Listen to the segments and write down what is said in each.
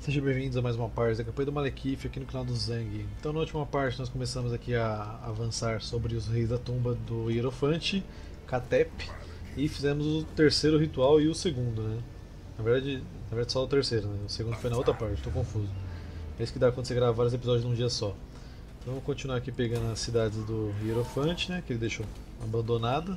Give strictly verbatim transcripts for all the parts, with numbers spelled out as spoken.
Sejam bem-vindos a mais uma parte da campanha do Malekith aqui no canal do Zang. Então na última parte nós começamos aqui a avançar sobre os reis da tumba do Hierofante, Katep, e fizemos o terceiro ritual e o segundo, né? Na verdade, na verdade só o terceiro, né? O segundo foi na outra parte, estou confuso. É isso que dá quando você grava vários episódios num dia só. Então vamos continuar aqui pegando as cidades do Hierofante, né? Que ele deixou abandonada.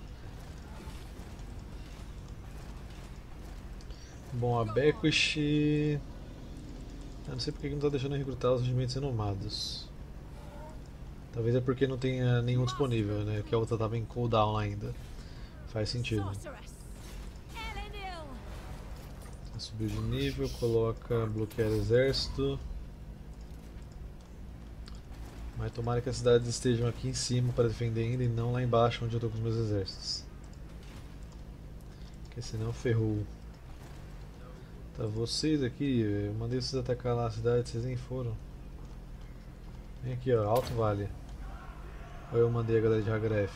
Bom, a Bekush. Eu não sei porque que não está deixando recrutar os regimentos renomados. Talvez é porque não tenha nenhum disponível, né? Que a outra estava em cooldown ainda. Faz sentido. Subiu de nível, coloca bloquear exército. Mas tomara que as cidades estejam aqui em cima para defender ainda e não lá embaixo onde eu estou com os meus exércitos. Porque senão ferrou. Tá, vocês aqui, eu mandei vocês atacar lá a cidade, vocês nem foram. Vem aqui, ó, Alto Vale. Ou eu mandei a galera de Hagref.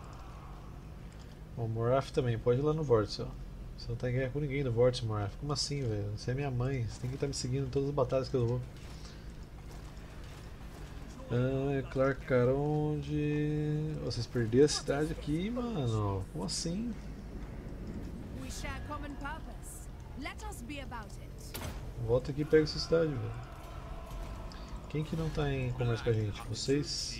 Bom, Morath também, pode ir lá no Vórtice, ó. Você não tá em guerra com ninguém no Vórtice, Morath. Como assim, velho? Você é minha mãe, você tem que estar me seguindo em todas as batalhas que eu vou. Ah, Clark Caronde. Vocês perderam a cidade aqui, mano. Como assim? Volta aqui e pega essa cidade, velho. Quem que não tá em comércio com a gente? Vocês?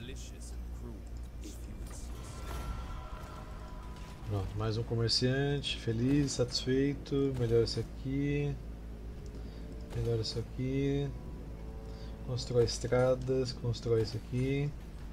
Pronto, mais um comerciante, feliz, satisfeito, melhora isso aqui, melhora isso aqui, constrói estradas, constrói isso aqui.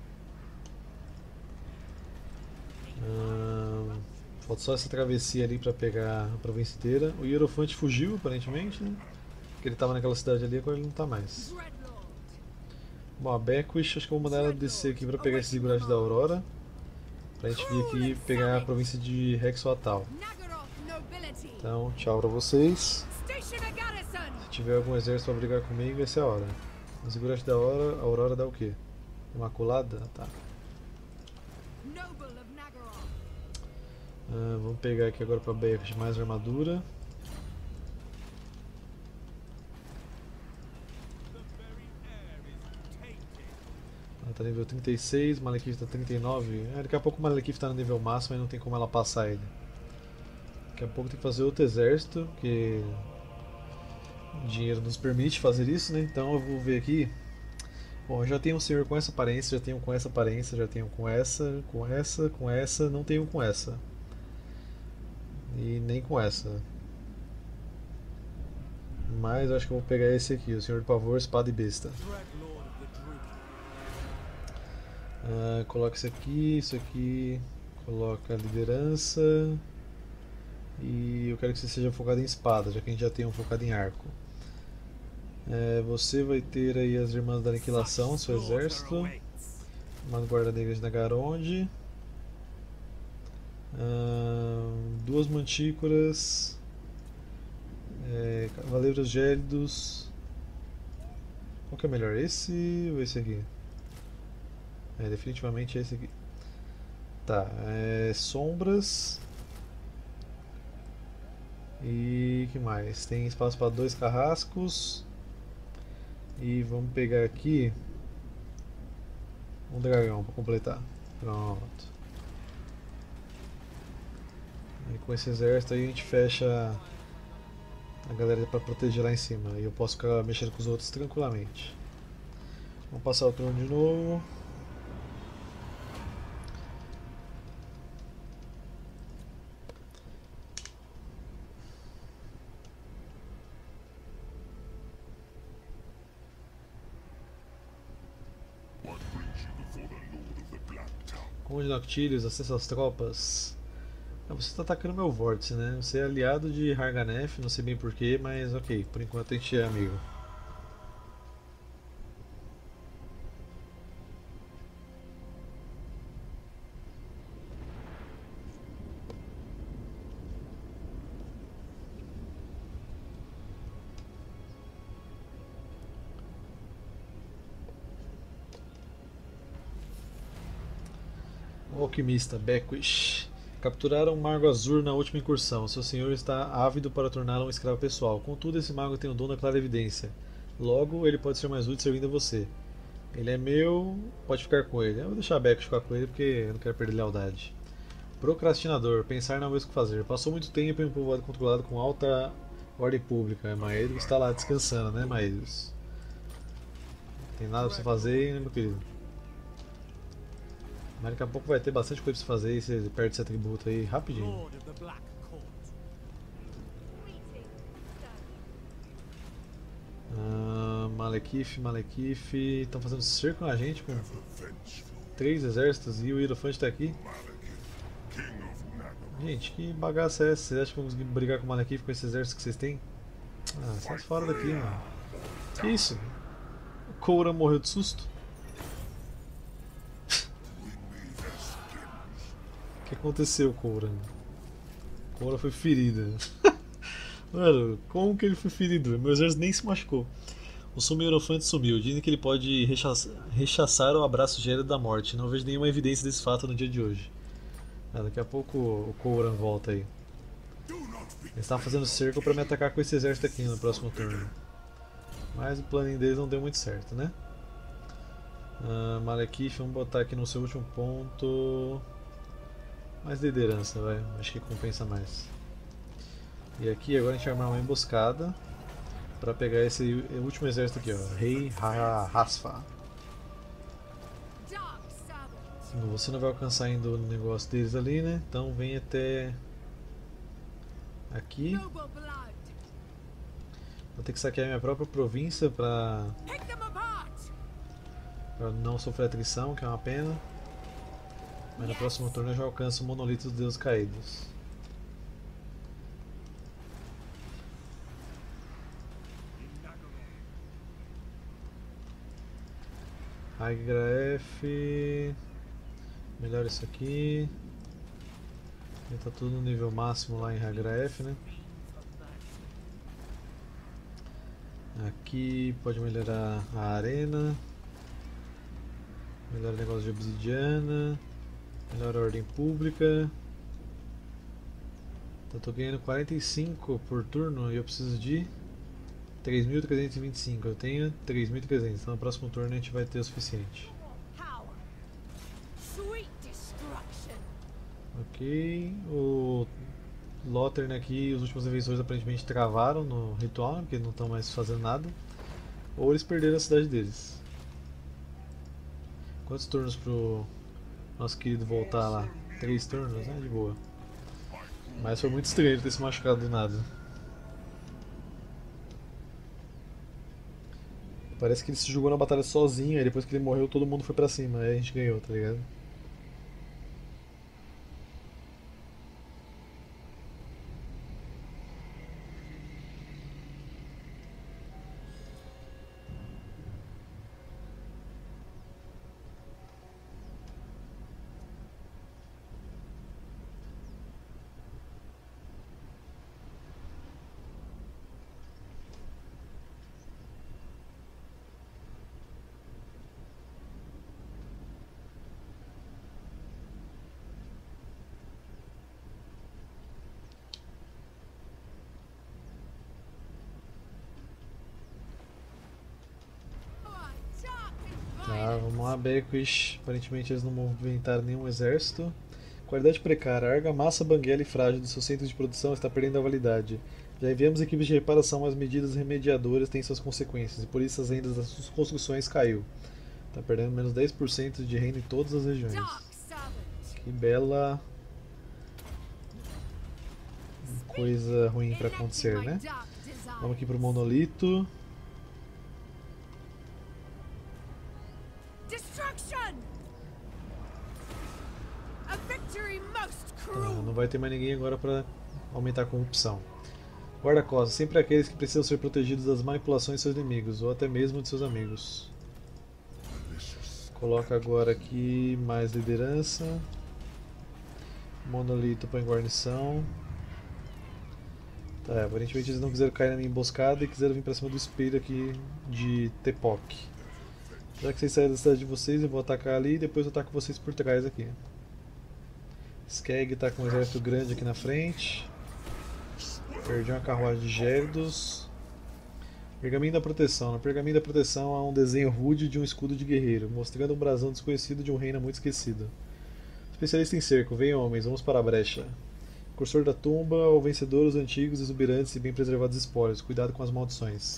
Hum, falta só essa travessia ali para pegar a província inteira. O Hierofante fugiu, aparentemente, né? Porque ele estava naquela cidade ali, agora ele não está mais. Bom, a Beckwith, acho que eu vou mandar ela descer aqui para pegar esse zigurate da Aurora. Pra gente vir aqui e pegar a província de Rexoatal. Então, tchau pra vocês. Se tiver algum exército pra brigar comigo, essa é a hora. O zigurate da Aurora, a Aurora dá o quê? Imaculada? Tá. Ah, vamos pegar aqui agora pra Beckwith mais armadura. Ela tá nível trinta e seis, Malekith tá trinta e nove. É, daqui a pouco o Malekith tá no nível máximo e não tem como ela passar ele. Daqui a pouco tem que fazer outro exército, porque o dinheiro nos permite fazer isso, né? Então eu vou ver aqui. Bom, eu já tenho um senhor com essa aparência, já tenho um com essa aparência, já tenho um com essa, com essa, com essa, não tenho um com essa. E nem com essa. Mas eu acho que eu vou pegar esse aqui, o Senhor do Pavor, Espada e Besta. Ah, coloca isso aqui, isso aqui, coloca a liderança. E eu quero que você seja focado em espada, já que a gente já tem um focado em arco. É, você vai ter aí as Irmãs da Aniquilação, seu exército. Uma Guarda Negra de Nagaronde. Hum, duas Mantícoras. É, Cavaleiros Gélidos. Qual que é melhor? Esse ou esse aqui? É, definitivamente esse aqui. Tá, é, Sombras. E que mais? Tem espaço para dois carrascos. E vamos pegar aqui um dragão para completar. Pronto. E com esse exército aí a gente fecha a galera para proteger lá em cima. E eu posso ficar mexendo com os outros tranquilamente. Vamos passar o turno de novo. Conde Noctilius, acessa as tropas. Ah, você está atacando meu vórtice, né? Você é aliado de Harganeth, não sei bem porquê, mas ok, por enquanto a gente é amigo. O alquimista Beckwith. Capturaram um mago azul na última incursão. Seu senhor está ávido para torná-lo um escravo pessoal. Contudo, esse mago tem o dom da clara evidência. Logo, ele pode ser mais útil servindo a você. Ele é meu, pode ficar com ele. Eu vou deixar a Beck ficar com ele porque eu não quero perder lealdade. Procrastinador, pensar não é o mesmo que fazer. Passou muito tempo em um povoado controlado com alta ordem pública. Maedros está lá descansando, né, Maedros? Não tem nada pra você fazer, né, meu querido? Mas daqui a pouco vai ter bastante coisa pra você fazer e você perde esse atributo aí rapidinho. Ah, Malekith, Malekith. Estão fazendo cerco na gente com três exércitos e o Hierophante tá aqui. Gente, que bagaça é essa? Vocês acham que vão conseguir brigar com o Malekith com esse exército que vocês têm? Ah, sai fora daqui, mano. Que isso? O Koura morreu de susto? O que aconteceu, Koura? Koura foi ferida. Mano, como que ele foi ferido? Meu exército nem se machucou. O sumo Hierophante sumiu. Dizem que ele pode rechaçar, rechaçar o abraço gélido da morte. Não vejo nenhuma evidência desse fato no dia de hoje. Ah, daqui a pouco o Kouran volta aí. Eles estavam fazendo cerco para me atacar com esse exército aqui no próximo turno. Mas o plano deles não deu muito certo, né? Ah, Malekith, vamos botar aqui no seu último ponto. Mais liderança, vai. Acho que compensa mais. E aqui agora a gente vai armar uma emboscada para pegar esse último exército aqui, ó. Rei Hasfa. Você não vai alcançar ainda o negócio deles ali, né? Então vem até aqui. Vou ter que saquear minha própria província para não sofrer atrição, que é uma pena. Mas no próximo turno eu já alcanço o monolito dos deuses caídos. Haigraef. Melhor isso aqui. Tá tudo no nível máximo lá em Haigraef, né? Aqui pode melhorar a arena. Melhora o negócio de obsidiana. Melhora a ordem pública. Eu tô ganhando quarenta e cinco por turno e eu preciso de três mil trezentos e vinte e cinco. Eu tenho três mil e trezentos, então no próximo turno a gente vai ter o suficiente. Ok, o Lothern aqui, os últimos defensores aparentemente travaram no ritual, porque não estão mais fazendo nada. Ou eles perderam a cidade deles. Quantos turnos pro nosso querido voltar lá? Três turnos, né? De boa. Mas foi muito estranho ele ter se machucado do nada. Parece que ele se jogou na batalha sozinho, aí depois que ele morreu todo mundo foi pra cima, aí a gente ganhou, tá ligado? Tá, vamos lá, Bequish. Aparentemente eles não movimentaram nenhum exército. Qualidade precária. A argamassa, banguela e frágil do seu centro de produção está perdendo a validade. Já enviamos equipes de reparação, mas medidas remediadoras têm suas consequências, e por isso as rendas das suas construções caiu. Está perdendo menos dez por cento de renda em todas as regiões. Que bela coisa ruim para acontecer, né? Vamos aqui pro monolito. Tá, não vai ter mais ninguém agora para aumentar a corrupção. Guarda-costas, sempre aqueles que precisam ser protegidos das manipulações de seus inimigos, ou até mesmo de seus amigos. Coloca agora aqui mais liderança. Monolito para guarnição. Tá, aparentemente eles não quiseram cair na minha emboscada e quiseram vir para cima do espelho aqui de Tepoc. Já que vocês saíram da cidade de vocês, eu vou atacar ali e depois eu ataco vocês por trás aqui. Skeg tá com um exército grande aqui na frente. Perdi uma carruagem de Géridos. Pergaminho da proteção. No pergaminho da proteção há um desenho rude de um escudo de guerreiro, mostrando um brasão desconhecido de um reino muito esquecido. Especialista em cerco, venham homens, vamos para a brecha. Cursor da tumba, ao vencedor os antigos, exuberantes e bem preservados espólios. Cuidado com as maldições.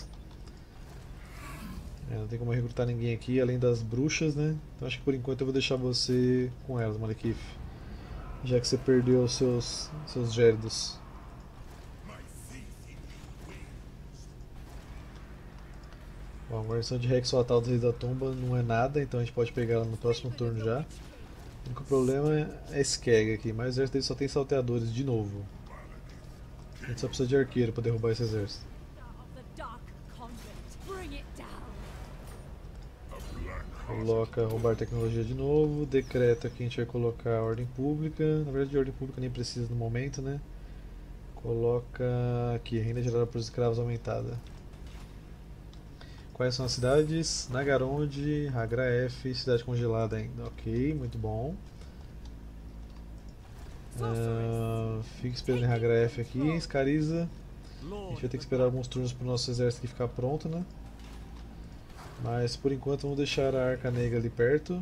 É, não tem como recrutar ninguém aqui, além das bruxas, né? Então acho que por enquanto eu vou deixar você com elas, Malekith. Já que você perdeu os seus, seus Géridos. Bom, a guarnição de Rex Fatal dos Reis da Tumba não é nada, então a gente pode pegar ela no próximo turno já. O único problema é Skeg aqui, mas o exército dele só tem salteadores de novo. A gente só precisa de arqueiro para derrubar esse exército. Coloca roubar tecnologia de novo, decreta que a gente vai colocar ordem pública. Na verdade, de ordem pública nem precisa no momento, né? Coloca aqui, renda gerada por escravos aumentada. Quais são as cidades? Nagaronde, Hagraef, cidade congelada ainda. Ok, muito bom. Uh, fica esperando em Hagraef aqui, Scariza. A gente vai ter que esperar alguns turnos para o nosso exército aqui ficar pronto, né? Mas por enquanto vamos deixar a Arca Negra ali perto.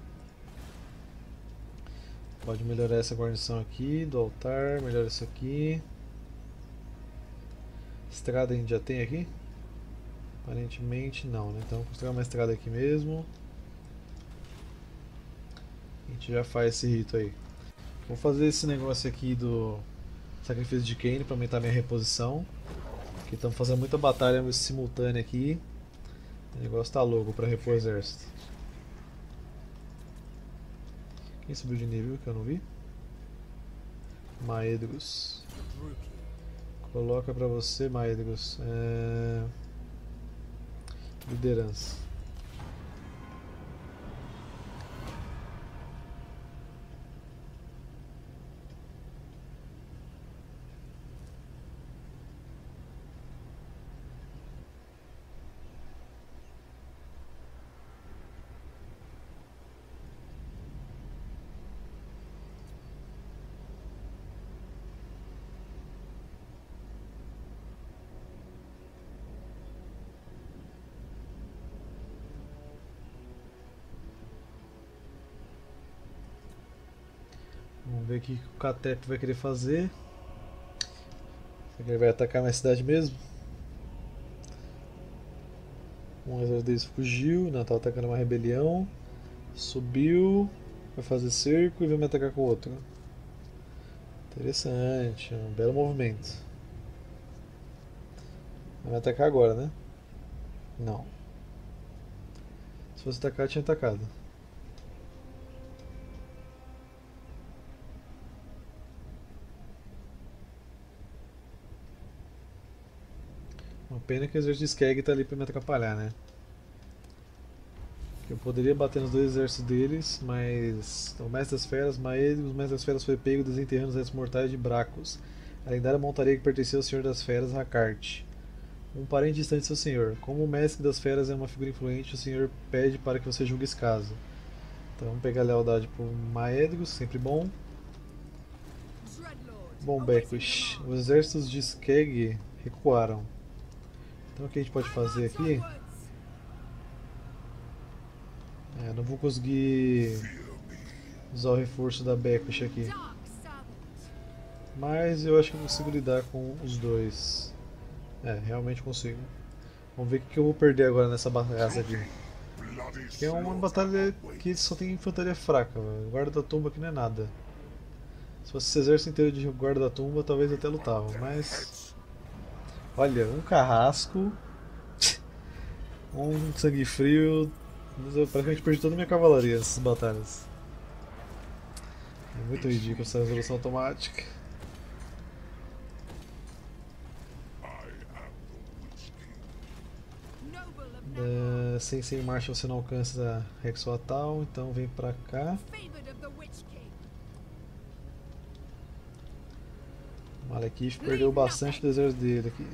Pode melhorar essa guarnição aqui do altar, melhora isso aqui. Estrada a gente já tem aqui? Aparentemente não, né? Então vou construir uma estrada aqui mesmo. A gente já faz esse rito aí. Vou fazer esse negócio aqui do sacrifício de Kain para aumentar minha reposição. Porque estamos fazendo muita batalha simultânea aqui. O negócio tá louco para repor o exército. Quem subiu de nível que eu não vi? Maedgus. Coloca pra você, Maedgus. É... Liderança. Vamos ver o que o Catep vai querer fazer. Será que ele vai atacar minha cidade mesmo? Um exército deles fugiu, não, tá atacando uma rebelião. Subiu, vai fazer cerco e vai me atacar com outro. Interessante, um belo movimento. Vai me atacar agora, né? Não. Se fosse atacar, eu tinha atacado. Uma pena que o exército de Skeg tá ali pra me atrapalhar, né? Eu poderia bater nos dois exércitos deles, mas o Mestre das Feras, Maedgus, o Mestre das Feras foi pego desenterrando os restos mortais de Bracos, a lendária montaria que pertencia ao Senhor das Feras, Hakart, um parente distante de seu senhor. Como o Mestre das Feras é uma figura influente, o senhor pede para que você julgue esse caso. Então vamos pegar a lealdade por Maedgus, sempre bom. Bom, Beckwith, os exércitos de Skeg recuaram. Então o que a gente pode fazer aqui? É, não vou conseguir usar o reforço da Beckwith aqui. Mas eu acho que eu consigo lidar com os dois. É, realmente consigo. Vamos ver o que eu vou perder agora nessa batalha aqui. Que é uma batalha que só tem infantaria fraca. O guarda da tumba aqui não é nada. Se fosse esse exército inteiro de guarda da tumba, talvez até lutava, mas... Olha, um carrasco, um sangue frio, eu praticamente perdi toda a minha cavalaria nessas batalhas. É muito ridículo essa resolução automática. Uh, sem sem marcha você não alcança Rex Fatal, então vem pra cá. Malekith perdeu bastante do exército dele aqui.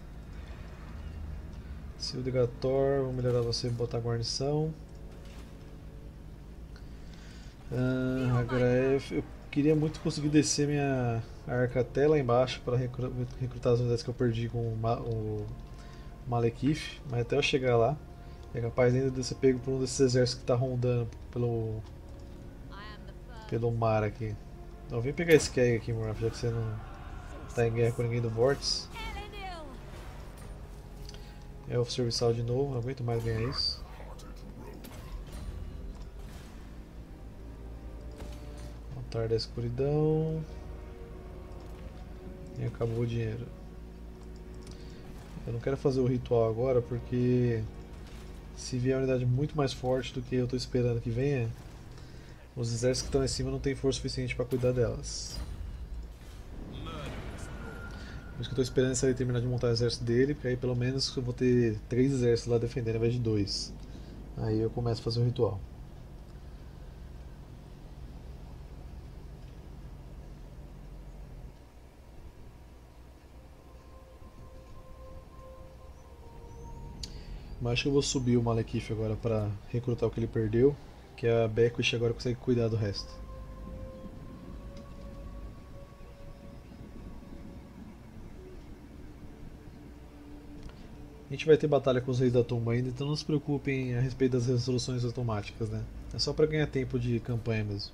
Sildegator, vou melhorar você e botar guarnição. Uh, Hagraef, eu queria muito conseguir descer minha arca até lá embaixo para recrutar as unidades que eu perdi com o, Ma o Malekith, mas até eu chegar lá é capaz ainda de ser pego por um desses exércitos que está rondando pelo, pelo mar aqui. Então vem pegar esse Keg aqui, Murph, já que você não está em guerra com ninguém do Vortex. Elfo serviçal de novo, não aguento mais ganhar isso. Altar da escuridão. E acabou o dinheiro. Eu não quero fazer o ritual agora porque se vier uma unidade muito mais forte do que eu estou esperando que venha, os exércitos que estão em cima não têm força suficiente para cuidar delas. Por isso que eu estou esperando esse aí terminar de montar o exército dele, porque aí pelo menos eu vou ter três exércitos lá defendendo ao invés de dois. Aí eu começo a fazer o ritual. Mas acho que eu vou subir o Malekith agora para recrutar o que ele perdeu, que a Beckwith agora consegue cuidar do resto. A gente vai ter batalha com os Reis da Tumba ainda, então não se preocupem a respeito das resoluções automáticas, né? É só para ganhar tempo de campanha mesmo.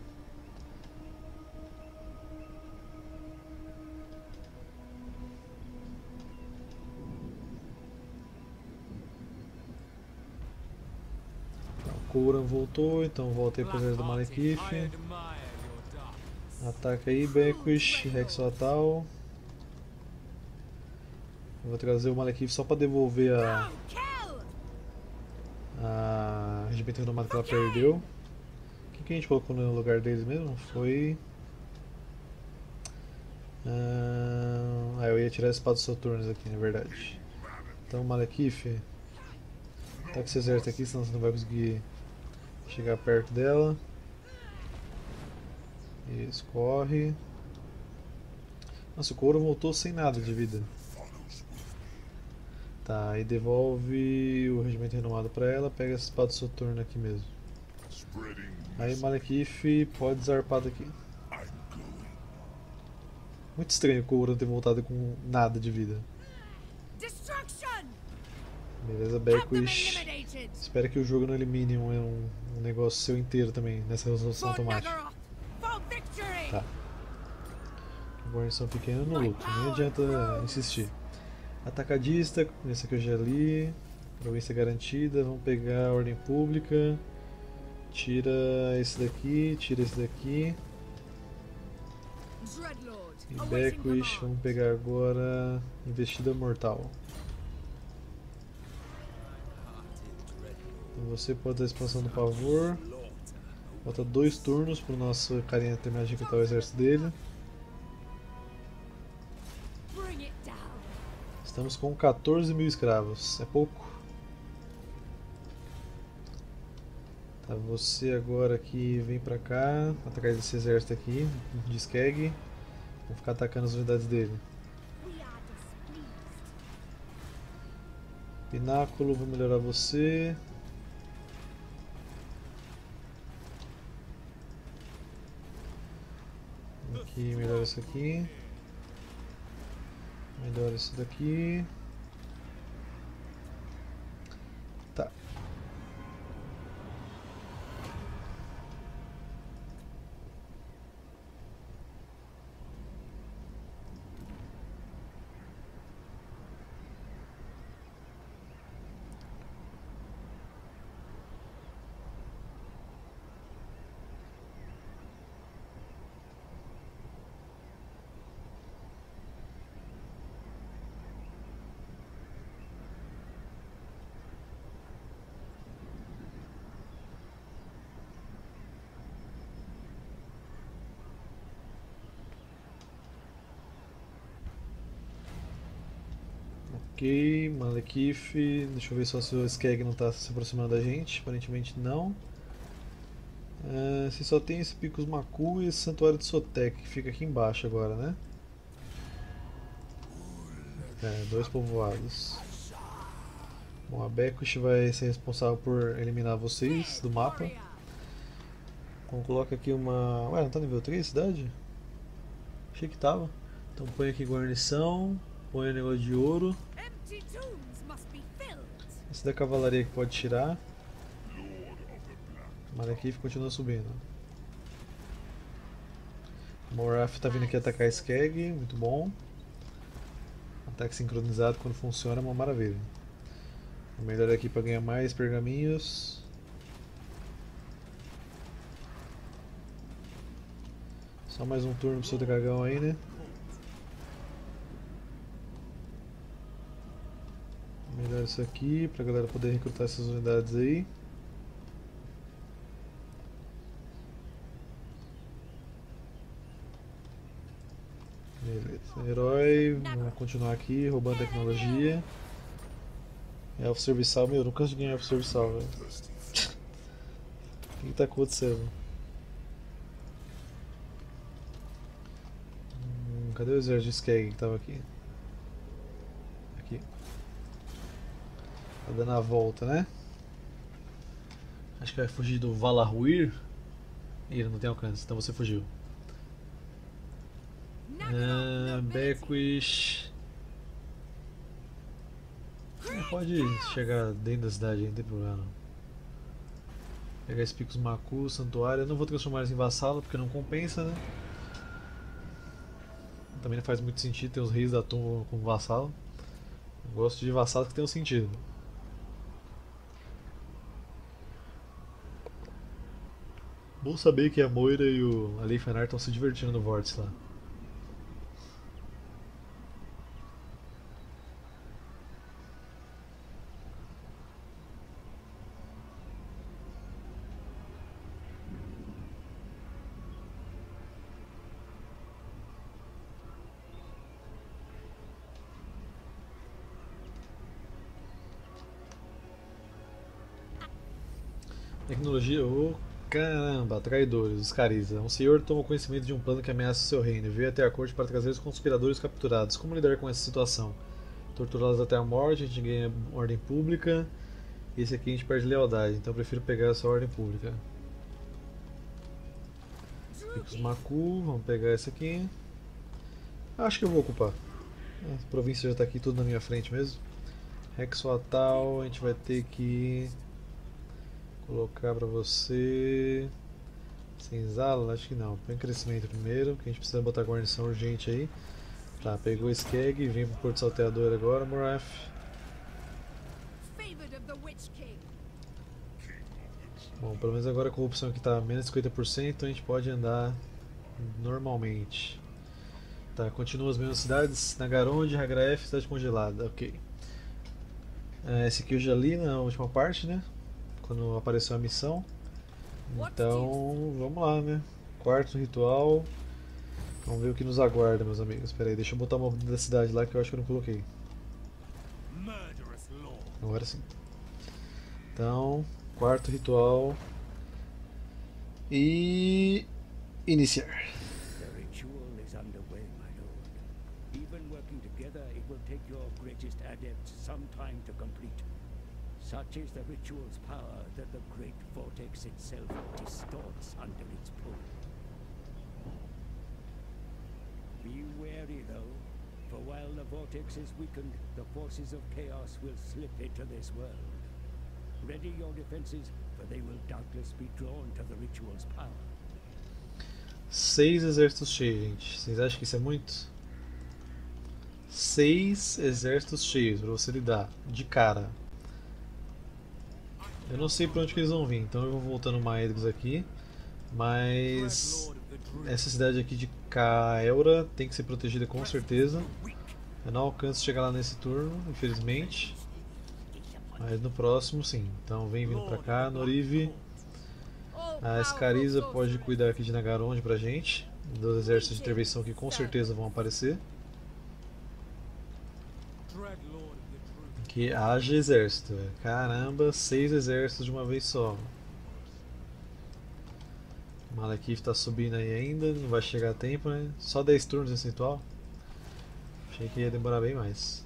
O Kouran voltou, então volta aí para o exército do Malekith. Ataca aí, Beckwith, Rex Fatal. Eu vou trazer o Malekith só para devolver a, a regimento renomado que ela perdeu. O que, que a gente colocou no lugar deles mesmo? Foi... Ah, eu ia tirar a espada dos Soturnos aqui, na verdade. Então, Malekith, tá com esse exército aqui, senão você não vai conseguir chegar perto dela. Isso, corre. Nossa, o Kouran voltou sem nada de vida. Tá, e devolve o regimento renomado pra ela, pega essa espada Soturno aqui mesmo. Aí Malekith pode zarpar daqui. Muito estranho o Kouran ter voltado com nada de vida. Beleza, Beckwith. Espero que o jogo não elimine um, um, um negócio seu inteiro também nessa resolução automática. Tá. Guarnição pequena no luto, nem adianta insistir. Atacadista, esse aqui eu já li. Província garantida, vamos pegar a ordem pública. Tira esse daqui, tira esse daqui. E Beckwith, vamos pegar agora investida mortal. Então você pode dar expansão do pavor. Falta dois turnos para o nosso carinha terminar de recrutar o exército dele. Estamos com quatorze mil escravos, é pouco. Tá, você agora aqui vem pra cá, atacar esse exército aqui, de Skeg. Vou ficar atacando as unidades dele. Pináculo, vou melhorar você. Aqui, melhora isso aqui. Melhora isso daqui. Tá. Ok, Malekith, deixa eu ver só se o Skeg não está se aproximando da gente, aparentemente não. Uh, você só tem esse Picos Maku e esse Santuário de Sotek, que fica aqui embaixo agora, né? É, dois povoados. Bom, a Beckwith vai ser responsável por eliminar vocês do mapa. Então coloca aqui uma... Ué, não tá nível três a cidade? Achei que tava. Então põe aqui guarnição, põe o negócio de ouro. Esse da cavalaria que pode tirar. Malekith continua subindo. Morath tá vindo aqui atacar Skeg, muito bom. Ataque sincronizado quando funciona é uma maravilha. Vou melhorar aqui para ganhar mais pergaminhos. Só mais um turno pro seu dragão aí, né? Melhorar isso aqui pra galera poder recrutar essas unidades aí. Beleza, herói, vamos continuar aqui roubando tecnologia. Elfo serviçal, meu, eu não canso de ganhar elfo serviçal, velho. O que tá acontecendo? Hum, cadê o exército de Skeg que tava aqui? Aqui. Tá dando a volta, né? Acho que vai fugir do Valahuir. Ih, ele não tem alcance, então você fugiu. Ah, Bequish. Pode chegar dentro da cidade aí, não tem problema. Pegar esse Picos Maku, Santuário. Eu não vou transformar eles em vassalo porque não compensa, né? Também não faz muito sentido ter os reis da tumba como vassalo. Eu gosto de vassalo que tem um sentido. Bom saber que a Moira e o Leifenar estão se divertindo no vórtice lá. Tecnologia, ô oh, caramba, traidores, os Cariza. Um senhor toma conhecimento de um plano que ameaça o seu reino e veio até a corte para trazer os conspiradores capturados. Como lidar com essa situação? Torturá-los até a morte, a gente ganha ordem pública. E esse aqui a gente perde lealdade, então eu prefiro pegar essa ordem pública. Picos Maku, vamos pegar esse aqui. Acho que eu vou ocupar. A província já está aqui tudo na minha frente mesmo. Rexoatal, a gente vai ter que colocar pra você. Senzala? Acho que não. Põe crescimento primeiro, que a gente precisa botar guarnição urgente aí. Tá, pegou o Skeg, vem pro Porto Salteador agora, Morath. Bom, pelo menos agora a corrupção aqui tá menos de cinquenta por cento, a gente pode andar normalmente. Tá, continua as mesmas cidades, Nagaronde, Hagraef, cidade congelada, ok. É, esse aqui eu já li na última parte, né? Quando apareceu a missão. Então, vamos lá, né? Quarto ritual. Vamos ver o que nos aguarda, meus amigos. Espera aí, deixa eu botar uma da cidade lá que eu acho que eu não coloquei. Agora sim. Então, quarto ritual. E... iniciar. Such is the ritual's power that the great vortex itself distorts under its pull. Be wary though, for while the vortex is weakened, the forces of chaos will slip into this world. Ready your defenses, for they will doubtless be drawn to the ritual's power. Seis exércitos cheios, gente. Vocês acham que isso é muito? Seis exércitos cheios pra você lidar, de cara. Eu não sei pra onde que eles vão vir, então eu vou voltando Maedros aqui. Mas essa cidade aqui de Kael'ra tem que ser protegida com certeza. Eu não alcanço chegar lá nesse turno, infelizmente. Mas no próximo sim. Então vem vindo pra cá, Norive. A Escariza pode cuidar aqui de Nagaronde pra gente. Dos exércitos de intervenção que com certeza vão aparecer. Que haja exército, véio. Caramba, seis exércitos de uma vez só. Malekith tá subindo aí ainda, não vai chegar a tempo, né? Só dez turnos esse ritual. Achei que ia demorar bem mais.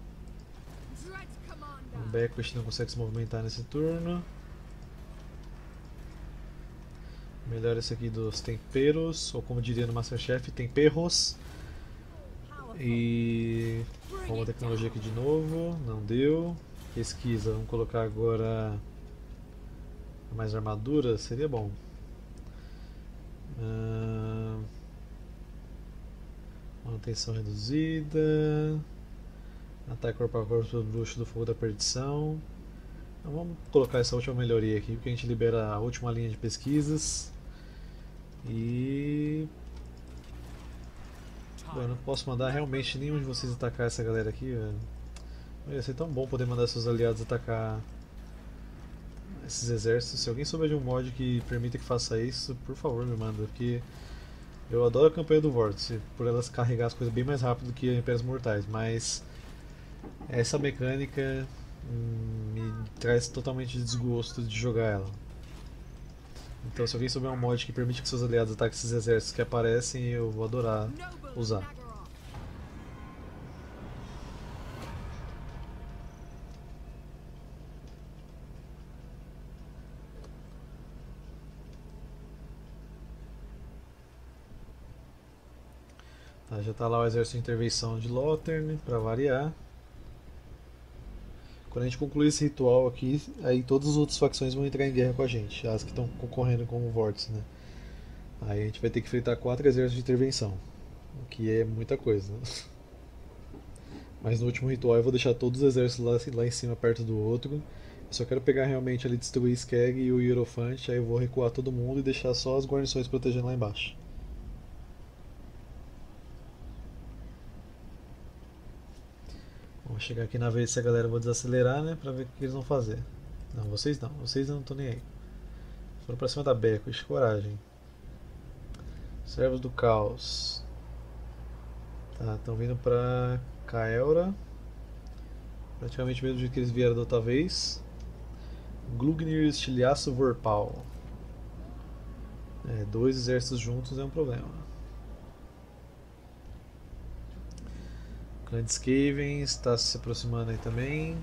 O Bequish não consegue se movimentar nesse turno. Melhor esse aqui dos temperos, ou como diria no Masterchef, temperos. E vamos a tecnologia aqui de novo, não deu. Pesquisa, vamos colocar agora mais armadura, seria bom. Uh, manutenção reduzida. Ataque corpo a corpo do bruxo do fogo da perdição. Então vamos colocar essa última melhoria aqui, porque a gente libera a última linha de pesquisas. E... Bom, eu não posso mandar realmente nenhum de vocês atacar essa galera aqui, velho. Ia ser tão bom poder mandar seus aliados atacar esses exércitos. Se alguém souber de um mod que permita que faça isso, por favor me manda, porque eu adoro a campanha do Vórtice, por elas carregar as coisas bem mais rápido que a Impérios Mortais, mas essa mecânica hum, me traz totalmente desgosto de jogar ela. Então se alguém souber um mod que permite que seus aliados ataquem esses exércitos que aparecem, eu vou adorar usar. Tá, já está lá o exército de intervenção de Lothern, para variar. Quando a gente concluir esse ritual aqui, aí todas as outras facções vão entrar em guerra com a gente, as que estão concorrendo com o Vórtice, né? Aí a gente vai ter que enfrentar quatro exércitos de intervenção, o que é muita coisa. Mas no último ritual eu vou deixar todos os exércitos lá, lá em cima, perto do outro. Eu só quero pegar realmente ali, destruir Skeg e o Hierophante, aí eu vou recuar todo mundo e deixar só as guarnições protegendo lá embaixo. Vamos chegar aqui na vez dessa galera, eu vou desacelerar, né, pra ver o que eles vão fazer. Não, vocês não, vocês não estão nem aí. Foram pra cima da Beckwith, coragem. Servos do Caos. Tá, estão vindo pra Kaelra. Praticamente o mesmo jeito que eles vieram da outra vez. Glúgnir, Estilhaço, Vorpal. É, dois exércitos juntos é um problema. Clã de Skaven está se aproximando aí também.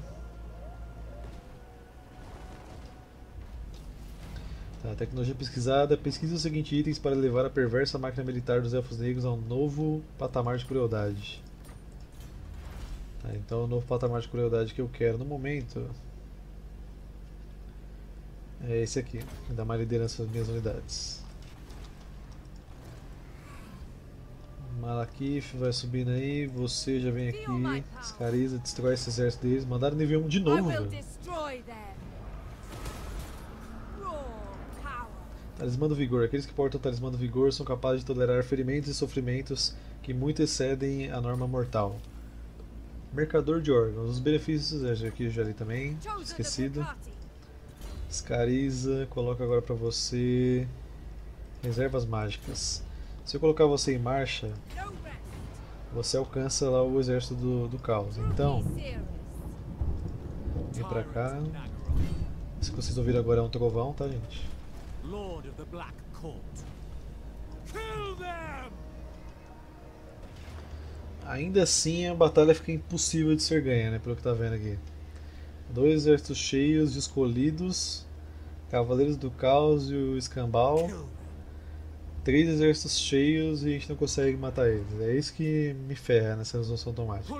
Tá, tecnologia pesquisada. Pesquise os seguintes itens para levar a perversa máquina militar dos Elfos Negros a um novo patamar de crueldade. Tá, então o novo patamar de crueldade que eu quero no momento é esse aqui, que dá mais liderança às minhas unidades. Malakith vai subindo aí, você já vem aqui, Scariza, destrói esse exército deles. Mandaram nível um de novo, velho. Talismã do Vigor. Aqueles que portam o Talismã do Vigor são capazes de tolerar ferimentos e sofrimentos que muito excedem a norma mortal. Mercador de órgãos. Os benefícios, aqui eu já li também, esquecido. Scariza, coloca agora pra você reservas mágicas. Se eu colocar você em marcha, você alcança lá o exército do, do caos. Então, vem pra cá. Isso que vocês ouviram agora é um trovão, tá, gente? Ainda assim a batalha fica impossível de ser ganha, né, pelo que tá vendo aqui. Dois exércitos cheios de escolhidos, Cavaleiros do Caos e o Escambau. Três exércitos cheios e a gente não consegue matar eles. É isso que me ferra nessa resolução automática.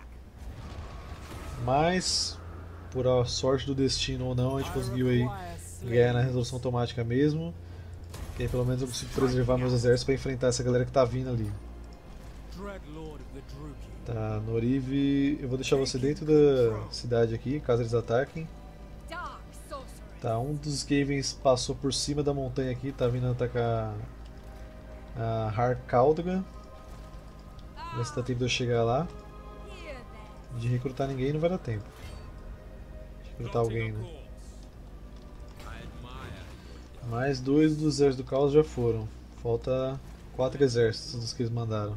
Mas, por a sorte do destino ou não, a gente conseguiu aí ganhar na resolução automática mesmo. E aí pelo menos eu consigo preservar meus exércitos para enfrentar essa galera que tá vindo ali. Tá, Norive, eu vou deixar você dentro da cidade aqui, caso eles ataquem. Tá, um dos Skavens passou por cima da montanha aqui, tá vindo atacar a Harkaldra. Ver se dá tempo de eu chegar lá. De recrutar ninguém não vai dar tempo. De recrutar alguém, né? Mais dois dos exércitos do caos já foram. Falta quatro exércitos dos que eles mandaram.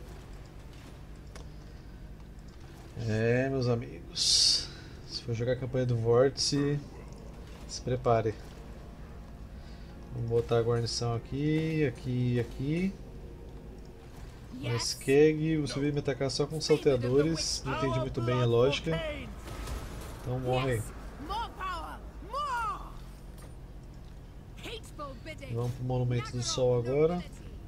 É, meus amigos. Se for jogar a campanha do Vórtice, se prepare. Vamos botar a guarnição aqui, aqui e aqui. O Skeg, você veio me atacar só com salteadores. Não entendi muito bem a lógica. Então morre aí. Vamos pro Monumento do Sol agora.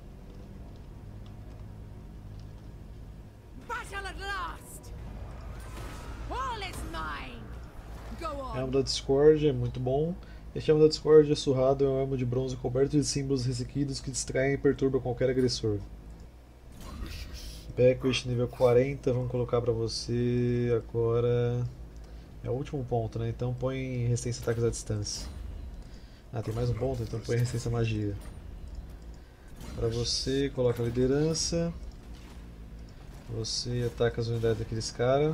Elmo da Discórdia é muito bom. Este Elmo da Discórdia surrado é um elmo de bronze coberto de símbolos ressequidos que distraem e perturbam qualquer agressor. Backwest nível quarenta, vamos colocar pra você agora. É o último ponto, né? Então põe resistência a ataques à distância. Ah, tem mais um ponto, então põe resistência a magia. Pra você, coloca a liderança. Você ataca as unidades daqueles caras.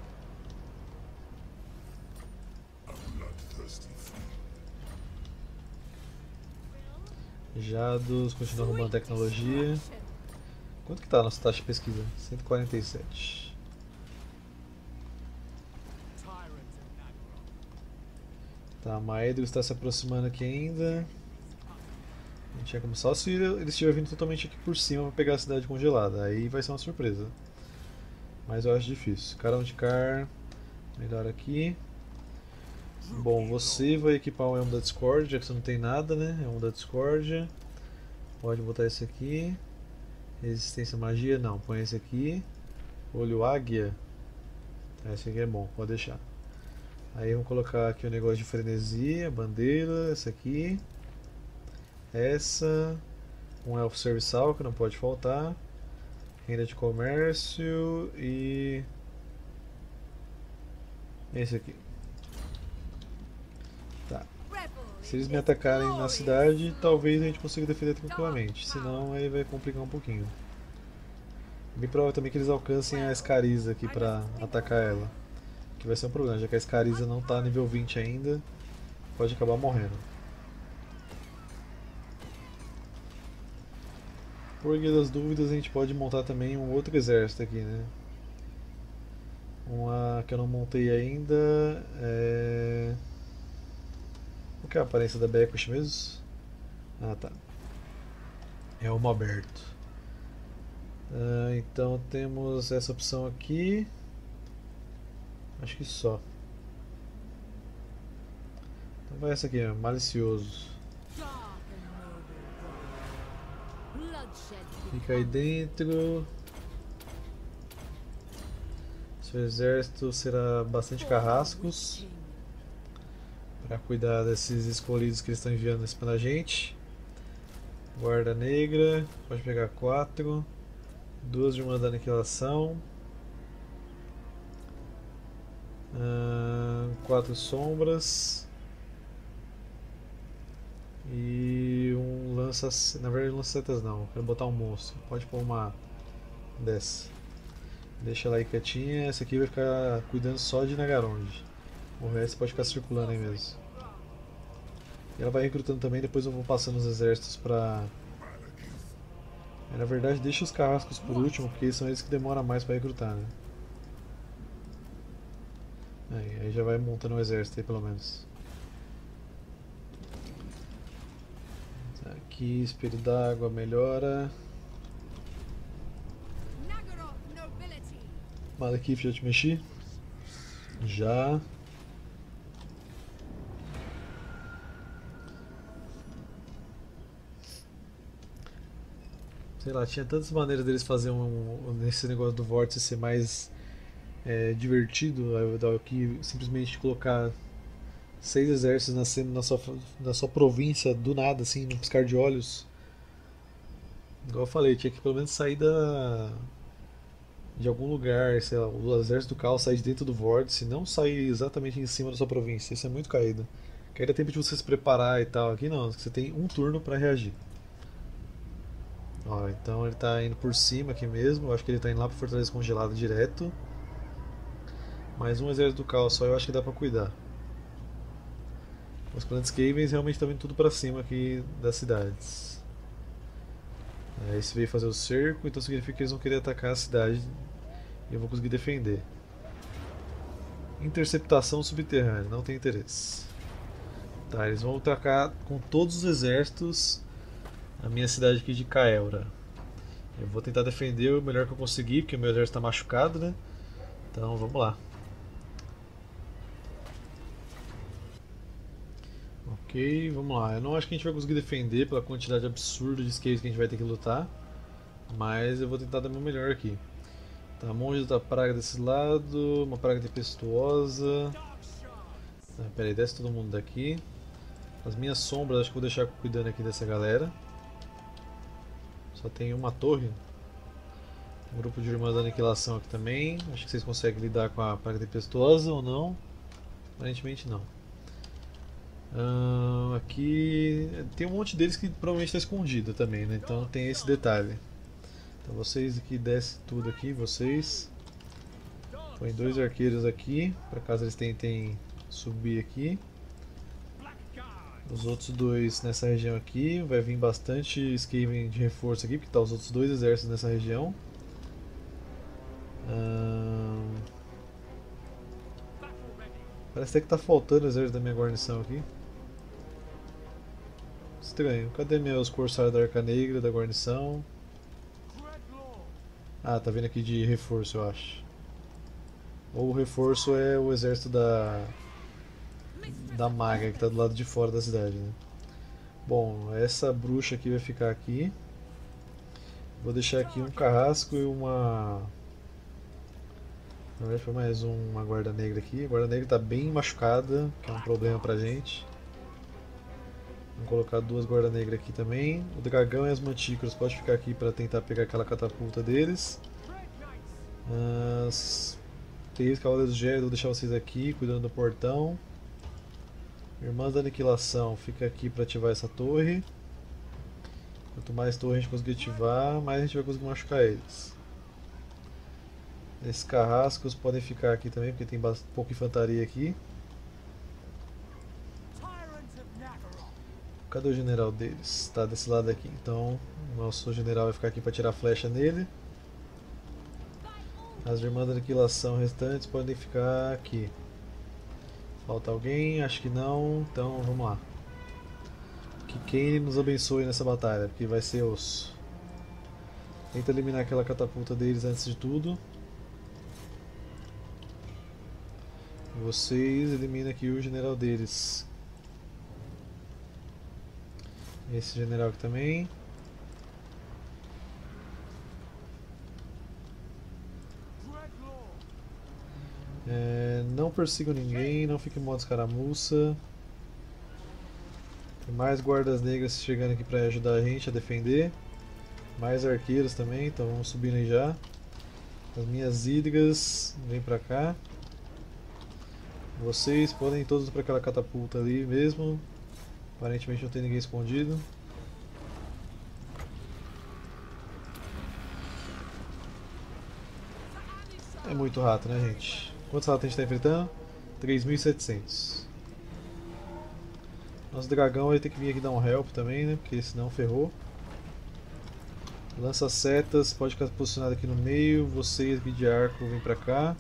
Jados, continua arrumando tecnologia. Quanto que tá a nossa taxa de pesquisa? cento e quarenta e sete. Tá, Maedro está se aproximando aqui ainda. A gente ia começar se eles estiverem vindo totalmente aqui por cima para pegar a cidade congelada. Aí vai ser uma surpresa. Mas eu acho difícil. Carão de Car. Melhor aqui. Bom, você vai equipar o Elmo da Discord, já que você não tem nada, né? Elmo da Discord. Pode botar esse aqui. Resistência à magia, não. Põe esse aqui. Olho Águia. Esse aqui é bom, pode deixar. Aí vamos colocar aqui o negócio de frenesia, bandeira, essa aqui. Essa. Um Elfo Serviçal, que não pode faltar. Renda de comércio e... esse aqui. Tá. Se eles me atacarem na cidade, talvez a gente consiga defender tranquilamente. Senão aí vai complicar um pouquinho. Bem provável também que eles alcancem a Escariza aqui pra atacar ela. Que vai ser um problema, já que a Escariza não tá nível vinte ainda. Pode acabar morrendo. Por via das dúvidas, a gente pode montar também um outro exército aqui, né? Uma que eu não montei ainda é... qual que é a aparência da Backwest mesmo? Ah, tá. É uma aberto. Ah, então temos essa opção aqui. Acho que só. Então vai essa aqui, ó, malicioso. Fica aí dentro. Seu exército será bastante carrascos para cuidar desses escolhidos que eles estão enviando pra gente. Guarda negra, pode pegar quatro. Duas de uma da aniquilação. Uh, quatro sombras. E um lança... na verdade lança-setas não, quero botar um monstro. Pode pôr uma dessa. Deixa ela aí quietinha, essa aqui vai ficar cuidando só de Nagaronde. O resto pode ficar circulando aí mesmo. E ela vai recrutando também, depois eu vou passando os exércitos pra... na verdade deixa os carrascos por último, porque são eles que demoram mais pra recrutar, né? Aí, aí já vai montando o exército aí pelo menos. Aqui, espelho d'água melhora. Malekith, já te mexi? Já. Sei lá, tinha tantas maneiras deles fazerem um, um, esse negócio do vórtice ser mais é, divertido do que simplesmente colocar seis exércitos nascendo na sua, na sua província do nada, assim, num piscar de olhos. Igual eu falei, tinha que pelo menos sair da, de algum lugar, sei lá, o exército do caos sair de dentro do vórtice, não sair exatamente em cima da sua província. Isso é muito caído. Que aí dá tempo de você se preparar e tal. Aqui não, você tem um turno para reagir. Ó, então ele está indo por cima aqui mesmo. Eu acho que ele está indo lá para Fortaleza Congelada direto. Mais um exército do caos só, eu acho que dá para cuidar. Os Planet Cavens realmente estão indo tudo para cima aqui das cidades. Aí esse veio fazer o cerco, então significa que eles vão querer atacar a cidade e eu vou conseguir defender. Interceptação subterrânea, não tem interesse. Tá, eles vão atacar com todos os exércitos a minha cidade aqui de Kael'ra. Eu vou tentar defender o melhor que eu conseguir, porque o meu exército está machucado, né? Então vamos lá. Ok, Ok, vamos lá. Eu não acho que a gente vai conseguir defender pela quantidade absurda de skates que a gente vai ter que lutar. Mas eu vou tentar dar o meu melhor aqui. Tá, monge da praga desse lado, uma praga tempestuosa. Ah, pera aí, desce todo mundo daqui. As minhas sombras acho que vou deixar cuidando aqui dessa galera. Só tem uma torre. Um grupo de irmãs da aniquilação aqui também. Acho que vocês conseguem lidar com a praga tempestuosa ou não. Aparentemente não. Uh, aqui tem um monte deles que provavelmente está escondido também, né? Então tem esse detalhe. Então vocês aqui descem tudo aqui, vocês. Põe dois arqueiros aqui, para caso eles tentem subir aqui. Os outros dois nessa região aqui, vai vir bastante Skaven de reforço aqui, porque tá os outros dois exércitos nessa região. Uh... Parece até que tá faltando o exército da minha guarnição aqui. Estranho, cadê meus corsários da Arca Negra da guarnição? Ah, tá vindo aqui de reforço, eu acho. Ou o reforço é o exército da da maga que tá do lado de fora da cidade, né? Bom, essa bruxa aqui vai ficar aqui. Vou deixar aqui um carrasco e uma... Na verdade foi mais uma guarda negra aqui. A guarda negra tá bem machucada, que é um problema pra gente. Vamos colocar duas guarda negras aqui também. O dragão e as mantícoras pode ficar aqui para tentar pegar aquela catapulta deles. As três cavaleiros de Gélida, vou deixar vocês aqui cuidando do portão. Irmãs da Aniquilação fica aqui para ativar essa torre. Quanto mais torre a gente conseguir ativar, mais a gente vai conseguir machucar eles. Esses carrascos podem ficar aqui também, porque tem pouca infantaria aqui. Cadê o general deles? Está desse lado aqui. Então, o nosso general vai ficar aqui para tirar flecha nele. As irmãs da aniquilação restantes podem ficar aqui. Falta alguém? Acho que não. Então, vamos lá. Que Kaine nos abençoe nessa batalha, porque vai ser osso. Tenta eliminar aquela catapulta deles antes de tudo. Vocês eliminam aqui o general deles. Esse general aqui também. É, não persigam ninguém, não fiquem em modo escaramuça. Tem mais guardas negras chegando aqui para ajudar a gente a defender. Mais arqueiros também, então vamos subindo aí já. As minhas hídrigas, vem pra cá. Vocês podem ir todos para aquela catapulta ali mesmo. Aparentemente não tem ninguém escondido. É muito rato, né, gente? Quantos ratos a gente está enfrentando? três mil e setecentos. Nosso dragão vai ter que vir aqui dar um help também, né? Porque senão ferrou. Lança setas, pode ficar posicionado aqui no meio. Vocês aqui de arco vêm pra cá.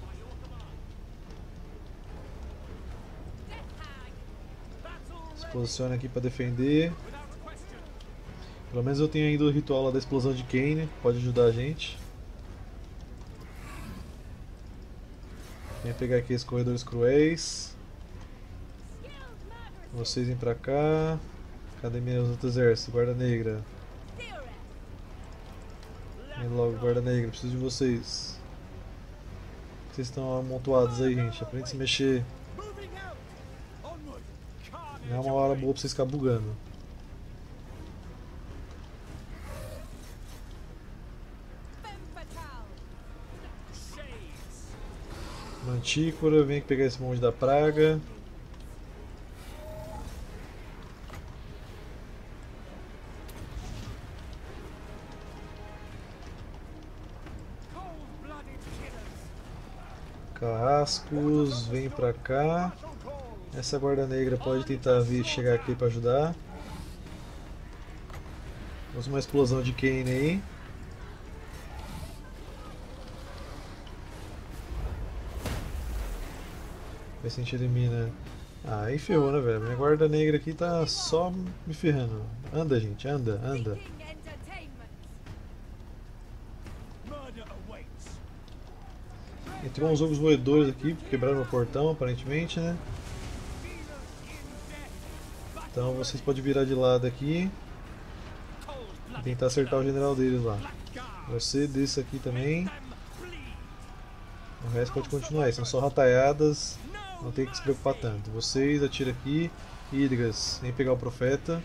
Se posiciona aqui para defender. Pelo menos eu tenho ainda o ritual lá da explosão de Kaine, pode ajudar a gente. Vem pegar aqui esses corredores cruéis. Vocês vêm pra cá. Cadê meus outros exércitos? Guarda Negra. Vem logo, Guarda Negra, preciso de vocês. Vocês estão amontoados aí, gente. Aprende a se mexer. Não é uma hora boa pra vocês ficar bugando. Mantícora, vem pegar esse monte da praga. Carrascos, vem pra cá. Essa guarda negra pode tentar vir chegar aqui pra ajudar. Vamos uma explosão de Kaine aí. Ver se a gente elimina. Ah, aí ferrou, né, velho? Minha guarda negra aqui tá só me ferrando. Anda, gente, anda, anda. Entrou uns ogros roedores aqui, quebraram o portão, aparentemente, né? Então vocês podem virar de lado aqui e tentar acertar o general deles lá. Você desse aqui também. O resto pode continuar aí, são só rataiadas, não tem que se preocupar tanto. Vocês atiram aqui. Hidras, vem pegar o profeta.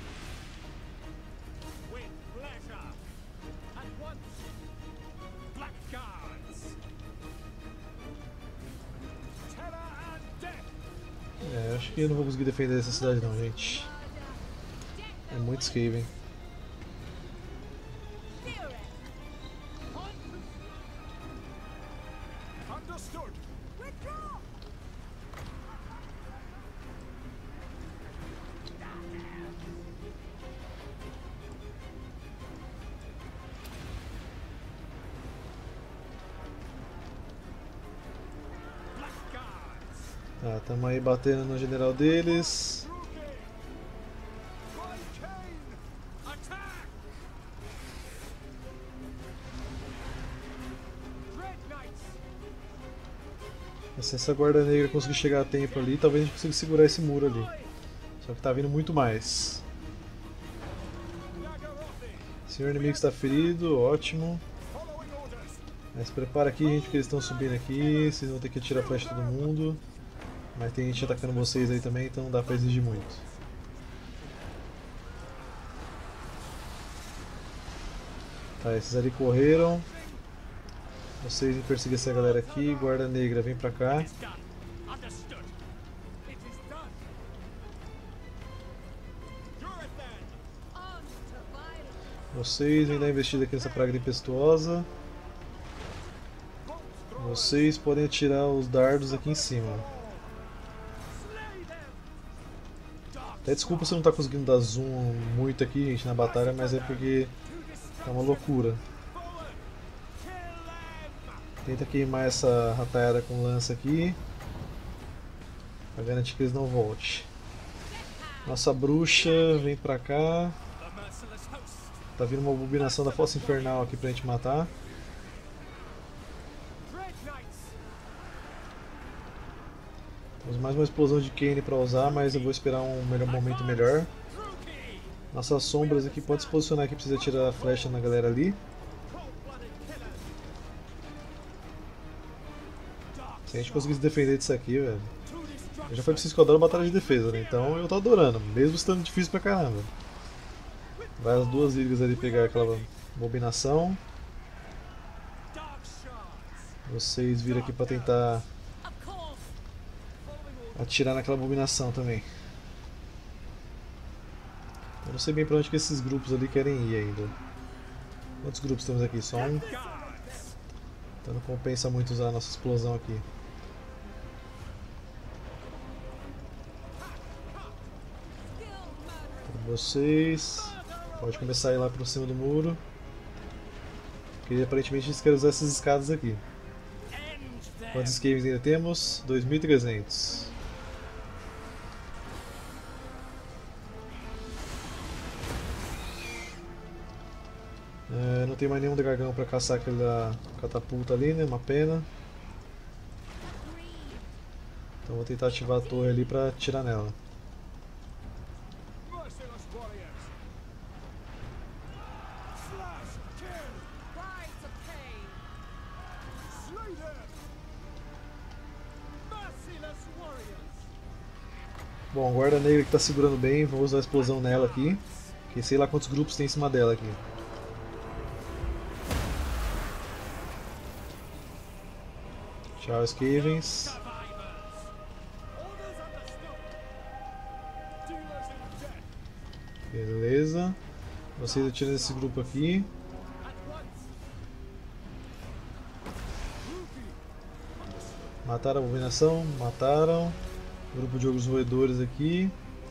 É, acho que eu não vou conseguir defender essa cidade não, gente. É muito Skaven. Tá, tamo aí batendo no general deles. Se essa guarda negra conseguir chegar a tempo ali, talvez a gente consiga segurar esse muro ali. Só que tá vindo muito mais. O senhor inimigo está ferido, ótimo. Mas prepara aqui, gente, porque eles estão subindo aqui. Vocês vão ter que atirar flecha todo mundo. Mas tem gente atacando vocês aí também, então não dá pra exigir muito. Tá, esses ali correram. Vocês vão perseguir essa galera aqui. Guarda negra, vem pra cá. Vocês vêm dar investida aqui nessa praga tempestuosa. Vocês podem atirar os dardos aqui em cima. Até desculpa se eu não tá conseguindo dar zoom muito aqui, gente, na batalha, mas é porque é uma loucura. Tenta queimar essa rataiada com lança aqui, pra garantir que eles não voltem. Nossa bruxa vem pra cá. Tá vindo uma abominação da fossa infernal aqui pra gente matar. Temos mais uma explosão de Kane para usar, mas eu vou esperar um melhor momento melhor. Nossas sombras aqui podem se posicionar aqui, precisa tirar a flecha na galera ali. Se a gente conseguir se defender disso aqui, velho. Eu já falei pra vocês que eu adoro batalha de defesa, né? Então eu tô adorando, mesmo estando difícil pra caramba. Vai as duas ligas ali pegar aquela abominação. Vocês viram aqui pra tentar atirar naquela abominação também. Eu não sei bem pra onde que esses grupos ali querem ir ainda. Quantos grupos temos aqui? Só um. Então não compensa muito usar a nossa explosão aqui. Então, vocês pode começar a ir lá por cima do muro. Porque aparentemente eles querem usar essas escadas aqui. Quantos escavens ainda temos? dois mil e trezentos. É, não tem mais nenhum dragão para caçar aquela catapulta ali, né? Uma pena. Então vou tentar ativar a torre ali para atirar nela. Bom, a guarda negra que está segurando bem, vou usar a explosão nela aqui. Que sei lá quantos grupos tem em cima dela aqui. Tchau, Skavens. Beleza. Vocês atiram esse grupo aqui. Mataram a abominação? Mataram. Grupo de ogros roedores aqui.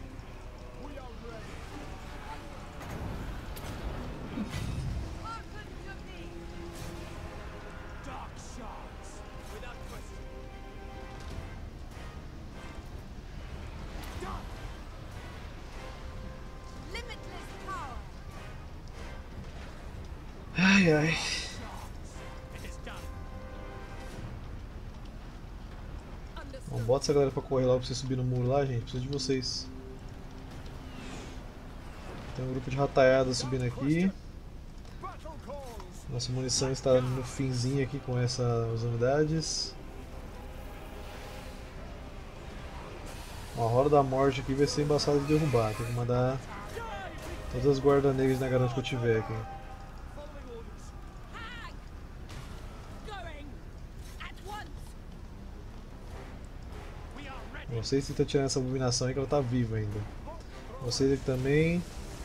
Ai ai. Bom, bota essa galera pra correr lá pra você subir no muro lá, gente. Preciso de vocês. Tem um grupo de rataiada subindo aqui. Nossa munição está no finzinho aqui com essas unidades. A Roda da Morte aqui vai ser embaçada de derrubar. Tem que mandar todas as guardas negras na garante que eu tiver aqui. Vocês tentam tirar essa abominação aí que ela tá viva ainda. Vocês aqui também.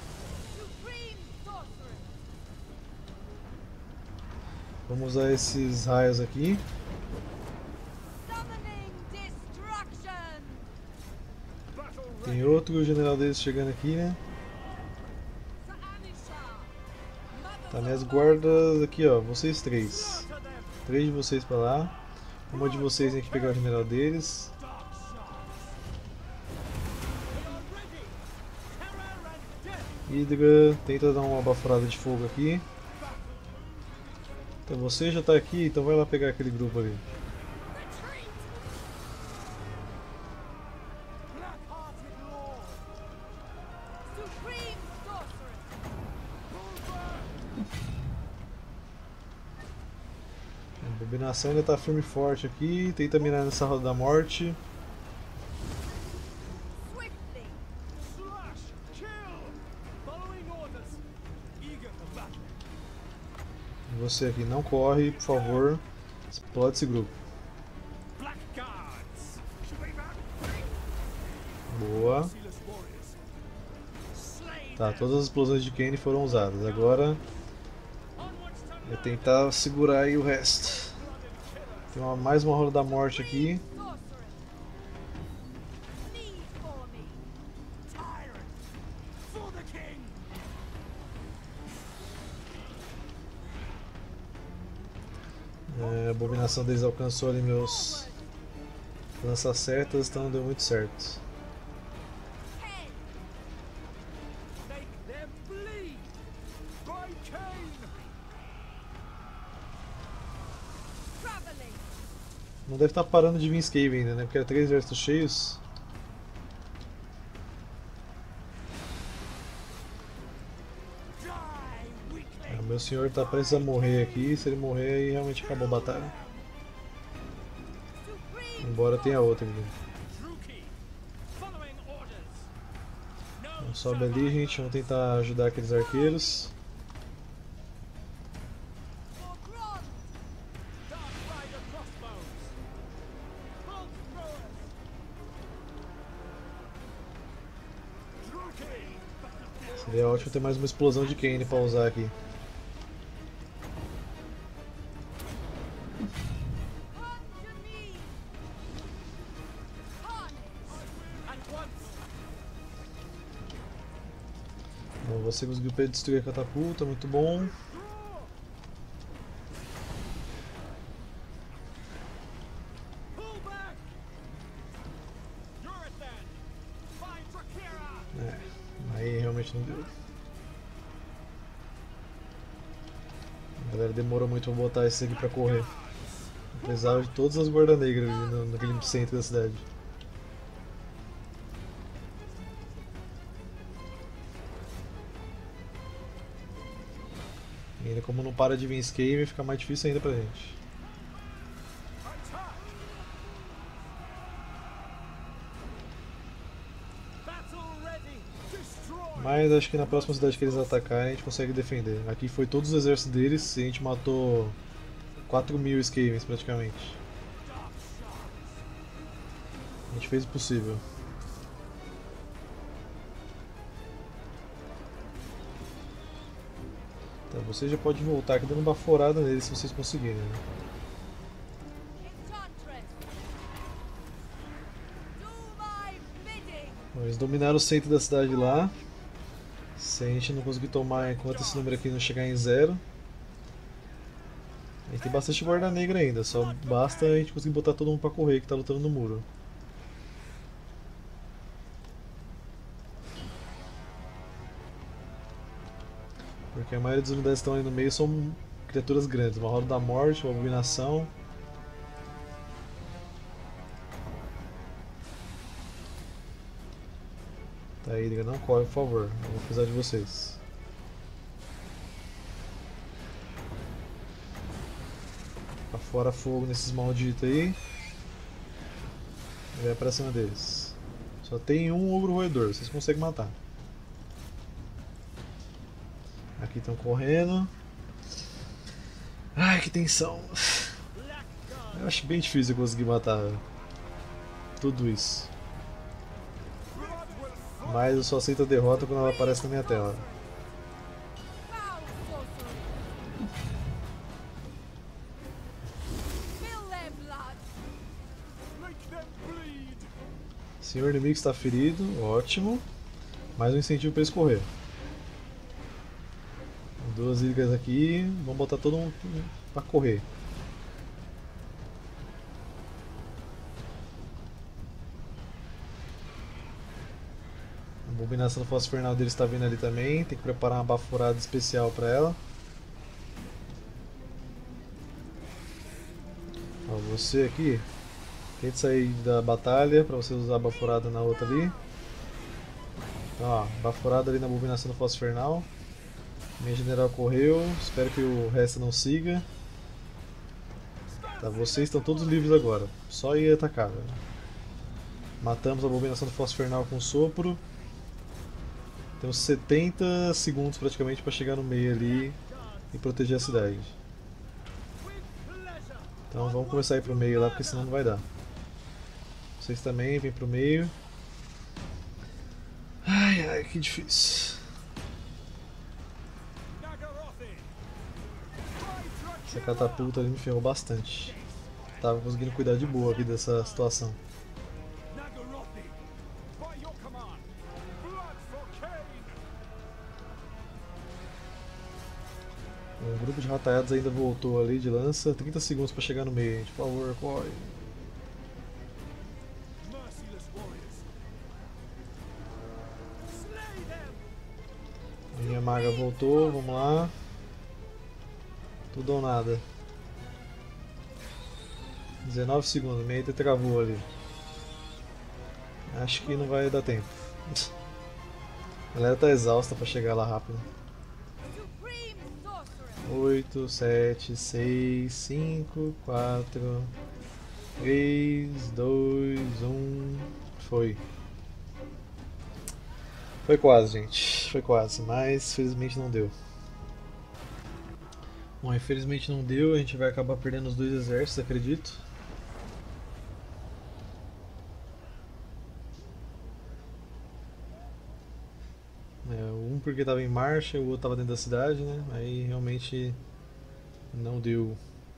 Vamos usar esses raios aqui. Tem outro general deles chegando aqui, né? Tá, minhas guardas aqui, ó. Vocês três. Três de vocês pra lá. Uma de vocês tem que pegar o general deles. Hydra, tenta dar uma baforada de fogo aqui. Então você já tá aqui, então vai lá pegar aquele grupo ali. A abominação ainda tá firme e forte aqui, tenta mirar nessa Roda da Morte. Você aqui não corre, por favor, explode esse grupo. Boa. Tá, todas as explosões de Kayn foram usadas. Agora é tentar segurar aí o resto. Tem uma, mais uma Roda da Morte aqui. É, a abominação deles alcançou ali meus lanças certas, então não deu muito certo. Não deve estar parando de vir Skaven ainda, né? Porque era três exércitos cheios. É, o meu senhor está prestes a morrer aqui. Se ele morrer, aí realmente acabou a batalha. Embora tenha outra aqui. Então, sobe ali, gente. Vamos tentar ajudar aqueles arqueiros. Seria ótimo ter mais uma explosão de Kayn para usar aqui. Bom, você conseguiu destruir a catapulta, muito bom. É, aí realmente não deu. A galera demorou muito pra botar esse aqui pra correr. Precisava de todas as guardas negras ali no, naquele centro da cidade. E ainda como não para de vir Skaven, fica mais difícil ainda pra gente. Mas acho que na próxima cidade que eles atacarem a gente consegue defender. Aqui foi todos os exércitos deles e a gente matou quatro mil Skavens praticamente. A gente fez o possível. Tá, você já pode voltar aqui dando uma baforada neles se vocês conseguirem, né? Bom, eles dominaram o centro da cidade lá. Se a gente não conseguir tomar enquanto esse número aqui não chegar em zero. A gente tem bastante guarda negra ainda, só basta a gente conseguir botar todo mundo pra correr que tá lutando no muro. Porque a maioria das unidades que estão aí no meio são criaturas grandes, uma Roda da Morte, uma Abominação. Tá aí, liga, não corre, por favor. Eu vou precisar de vocês. Pra fora fogo nesses malditos aí. E vai pra cima deles. Só tem um ogro roedor, vocês conseguem matar. Aqui estão correndo. Ai, que tensão. Eu acho bem difícil eu conseguir matar tudo isso. Mas eu só aceito a derrota quando ela aparece na minha tela. Senhor inimigo está ferido, ótimo. Mais um incentivo para eles correr. Duas ilhas aqui, vamos botar todo mundo para correr. A abominação fosfernal deles está vindo ali também, tem que preparar uma baforada especial para ela. Ó, você aqui, tente sair da batalha para você usar a baforada na outra ali. Ó, baforada ali na abominação fosfernal. Minha general correu, espero que o resto não siga. Tá, vocês estão todos livres agora, só ir atacar. Velho. Matamos a abominação do fosfernal com sopro. Temos setenta segundos praticamente para chegar no meio ali e proteger a cidade. Então vamos começar a ir pro meio lá, porque senão não vai dar. Vocês também vêm pro meio. Ai ai, que difícil. Essa catapulta ali me ferrou bastante. Tava conseguindo cuidar de boa aqui dessa situação. Um grupo de rataiados ainda voltou ali de lança. trinta segundos para chegar no meio, gente. Por favor, corre. Minha maga voltou, vamos lá. Tudo ou nada. dezenove segundos, meio até travou ali. Acho que não vai dar tempo. A galera tá exausta pra chegar lá rápido. oito, sete, seis, cinco, quatro, três, dois, um. Foi. Foi quase, gente. Foi quase, mas felizmente não deu. Bom, infelizmente não deu, a gente vai acabar perdendo os dois exércitos, acredito. É, um porque estava em marcha e o outro estava dentro da cidade, né? Aí realmente não deu.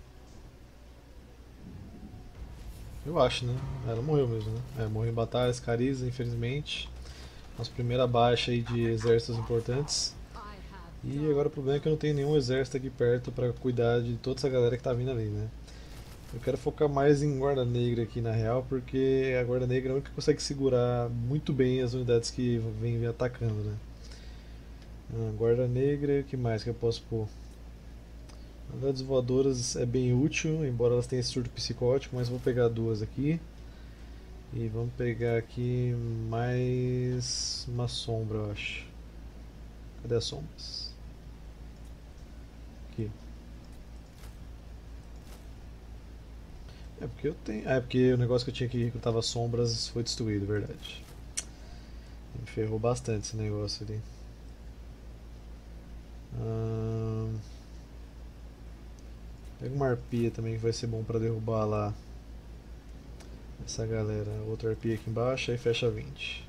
Eu acho, né? Ela morreu mesmo, né? É, morreu em batalhas, Cariza, infelizmente. Nossa primeira baixa aí de exércitos importantes. E agora o problema é que eu não tenho nenhum exército aqui perto para cuidar de toda essa galera que tá vindo ali, né? Eu quero focar mais em Guarda Negra aqui na real, porque a Guarda Negra é a única que consegue segurar muito bem as unidades que vêm atacando, né? Ah, Guarda Negra, o que mais que eu posso pôr? Unidades voadoras é bem útil, embora elas tenham esse surto psicótico, mas vou pegar duas aqui. E vamos pegar aqui mais uma sombra, eu acho. Cadê as sombras? Aqui. É porque eu tenho. Ah, é porque o negócio que eu tinha que recrutar sombras foi destruído, verdade. Me ferrou bastante esse negócio ali. Hum... Pega uma arpia também que vai ser bom pra derrubar lá essa galera. Outra arpia aqui embaixo, aí fecha vinte.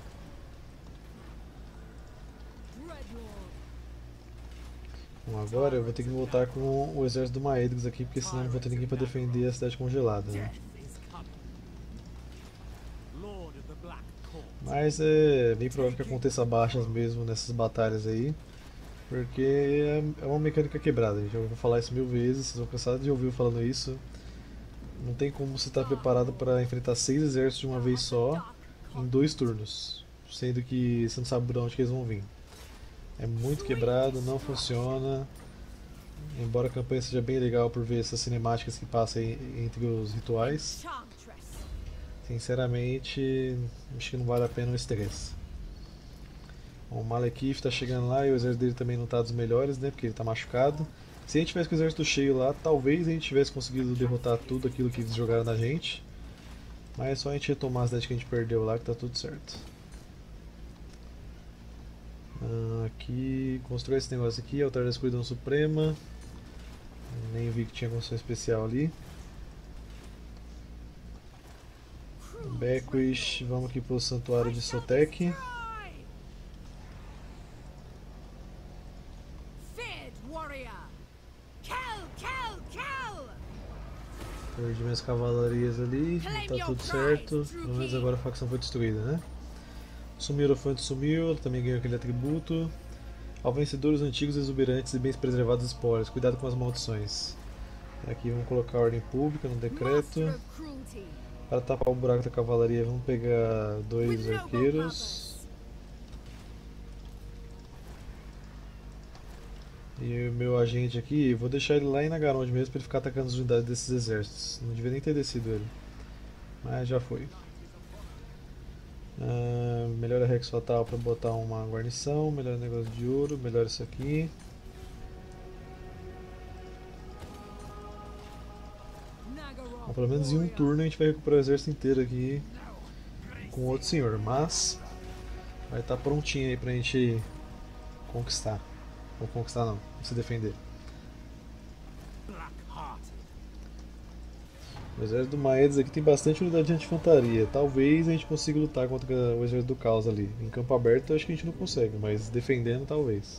Bom, agora eu vou ter que voltar com o exército do Maedhros aqui, porque senão não vou ter ninguém para defender a cidade congelada, né? Mas é bem provável que aconteça baixas mesmo nessas batalhas aí, porque é uma mecânica quebrada, gente. Eu vou falar isso mil vezes, vocês vão cansar de ouvir eu falando isso. Não tem como você estar preparado para enfrentar seis exércitos de uma vez só em dois turnos, sendo que você não sabe por onde que eles vão vir. É muito quebrado, não funciona. Embora a campanha seja bem legal por ver essas cinemáticas que passam entre os rituais, sinceramente acho que não vale a pena o estresse. O Malekith tá chegando lá e o exército dele também não tá dos melhores, né? Porque ele tá machucado. Se a gente tivesse com o exército cheio lá, talvez a gente tivesse conseguido derrotar tudo aquilo que eles jogaram na gente. Mas é só a gente retomar a cidade que a gente perdeu lá que tá tudo certo. Ah, aqui, construir esse negócio aqui, altar da escuridão suprema. Nem vi que tinha construção especial ali. Bequish, vamos aqui pro santuário de Sotek. Perdi minhas cavalarias ali, tá tudo certo. Pelo menos agora a facção foi destruída, né? O Hierophante sumiu, também ganhou aquele atributo. Ao vencedor, os antigos, exuberantes e bens preservados espólios. Cuidado com as maldições. Aqui vamos colocar a ordem pública no decreto. Para tapar o buraco da cavalaria, vamos pegar dois arqueiros. E o meu agente aqui, vou deixar ele lá em Nagaronde mesmo para ele ficar atacando as unidades desses exércitos. Não devia nem ter descido ele. Mas já foi. Uh, melhora Rex Fatal para botar uma guarnição. Melhora negócio de ouro. Melhora isso aqui. Bom, pelo menos em um turno a gente vai recuperar o exército inteiro aqui com outro senhor. Mas vai estar tá prontinho aí pra gente conquistar. Ou conquistar não, se defender. O exército do Maedes aqui tem bastante unidade de anti-infantaria. Talvez a gente consiga lutar contra o exército do Caos ali. Em campo aberto eu acho que a gente não consegue, mas defendendo talvez.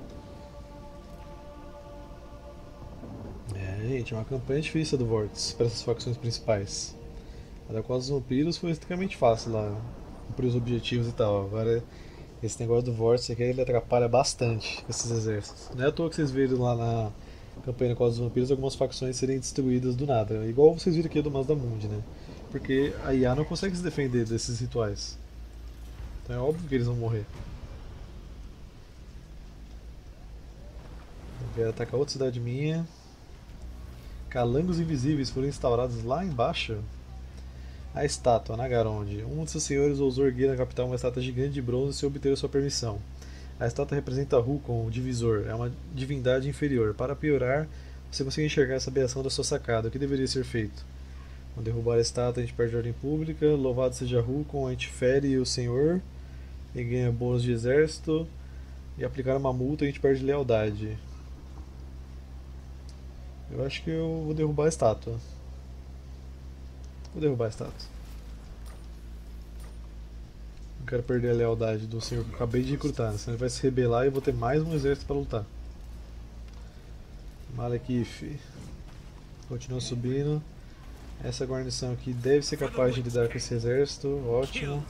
É, gente, é uma campanha difícil do Vortex para essas facções principais. A da Costa dos Vampiros foi extremamente fácil lá, cumprir os objetivos e tal. Agora esse negócio do Vortex aqui ele atrapalha bastante esses exércitos. Não é à toa que vocês viram lá na campanha da Costa dos Vampiros algumas facções serem destruídas do nada. Igual vocês viram aqui do Mazdamundi, né? Porque a I A não consegue se defender desses rituais. Então é óbvio que eles vão morrer. Eu quero atacar outra cidade minha. Calangos invisíveis foram instaurados lá embaixo. A estátua, Nagaronde. Um de seus senhores ousou erguer na capital uma estátua gigante de bronze sem obter a sua permissão. A estátua representa Rukon, o divisor, é uma divindade inferior. Para piorar, você consegue enxergar essa aberração da sua sacada. O que deveria ser feito? Ao derrubar a estátua, a gente perde a ordem pública. Louvado seja Rukon, a gente fere o senhor e ganha bônus de exército. E aplicar uma multa, a gente perde lealdade. Eu acho que eu vou derrubar a estátua. Vou derrubar a estátua. Não quero perder a lealdade do senhor que eu acabei de recrutar, senão ele vai se rebelar e eu vou ter mais um exército para lutar. Malekith. Continua subindo. Essa guarnição aqui deve ser capaz de lidar com esse exército. Ótimo.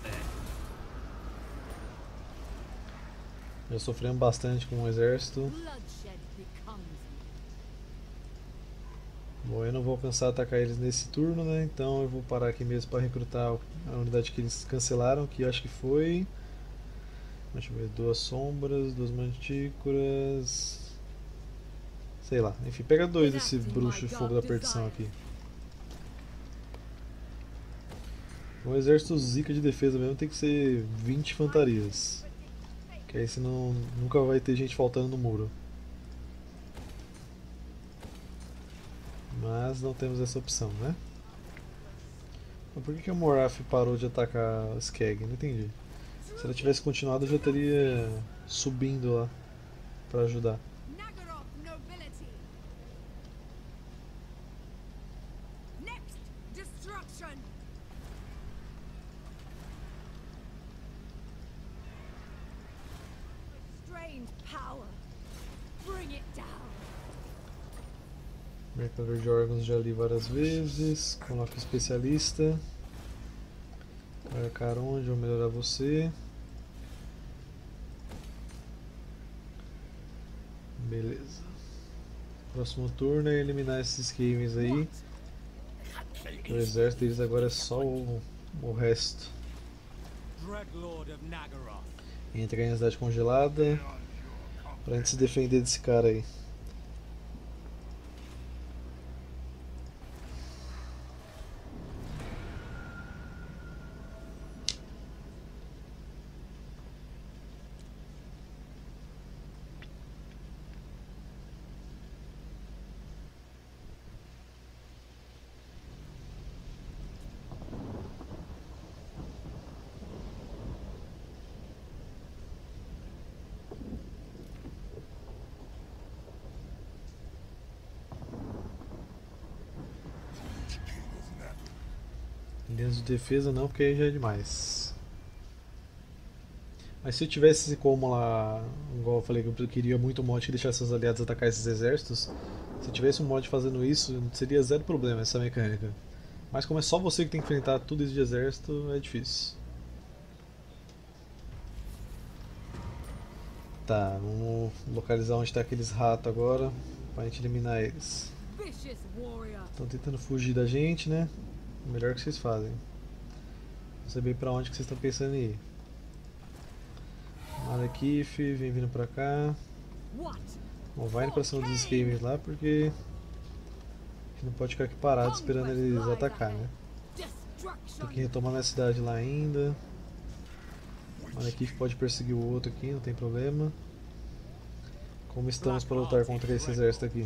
Já sofremos bastante com o exército. Bom, eu não vou alcançar a atacar eles nesse turno, né? Então eu vou parar aqui mesmo para recrutar a unidade que eles cancelaram, que eu acho que foi... Deixa eu ver, duas sombras, duas mantícoras... Sei lá, enfim, pega dois desse bruxo de fogo da perdição aqui. Um exército zica de defesa mesmo tem que ser vinte fantarias. Que aí senão nunca vai ter gente faltando no muro. Mas não temos essa opção, né? Mas por que, que a Moraf parou de atacar a Skeg? Não entendi. Se ela tivesse continuado, eu já teria subindo lá para ajudar. Mercador de órgãos já li várias vezes. Coloca especialista. Nagaronde, vou melhorar você. Beleza. Próximo turno é eliminar esses Skavens aí. O exército deles agora é só o, o resto. Entra aí na cidade congelada. Pra gente se defender desse cara aí. Linhas de defesa não, porque aí já é demais. Mas se eu tivesse como lá, igual eu falei que eu queria muito um mod que deixasse os aliados atacar esses exércitos, se eu tivesse um mod fazendo isso, seria zero problema essa mecânica. Mas como é só você que tem que enfrentar tudo isso de exército, é difícil. Tá, vamos localizar onde está aqueles ratos agora, pra gente eliminar eles. Estão tentando fugir da gente, né? O melhor que vocês fazem. Não sei bem pra onde que vocês estão pensando em ir. Malekith, vem vindo pra cá. Bom, vai indo pra cima dos Scavengers lá, porque a gente não pode ficar aqui parado esperando eles atacar, né? Tem que retomar na cidade lá ainda. Malekith pode perseguir o outro aqui, não tem problema. Como estamos para lutar contra esse exército aqui?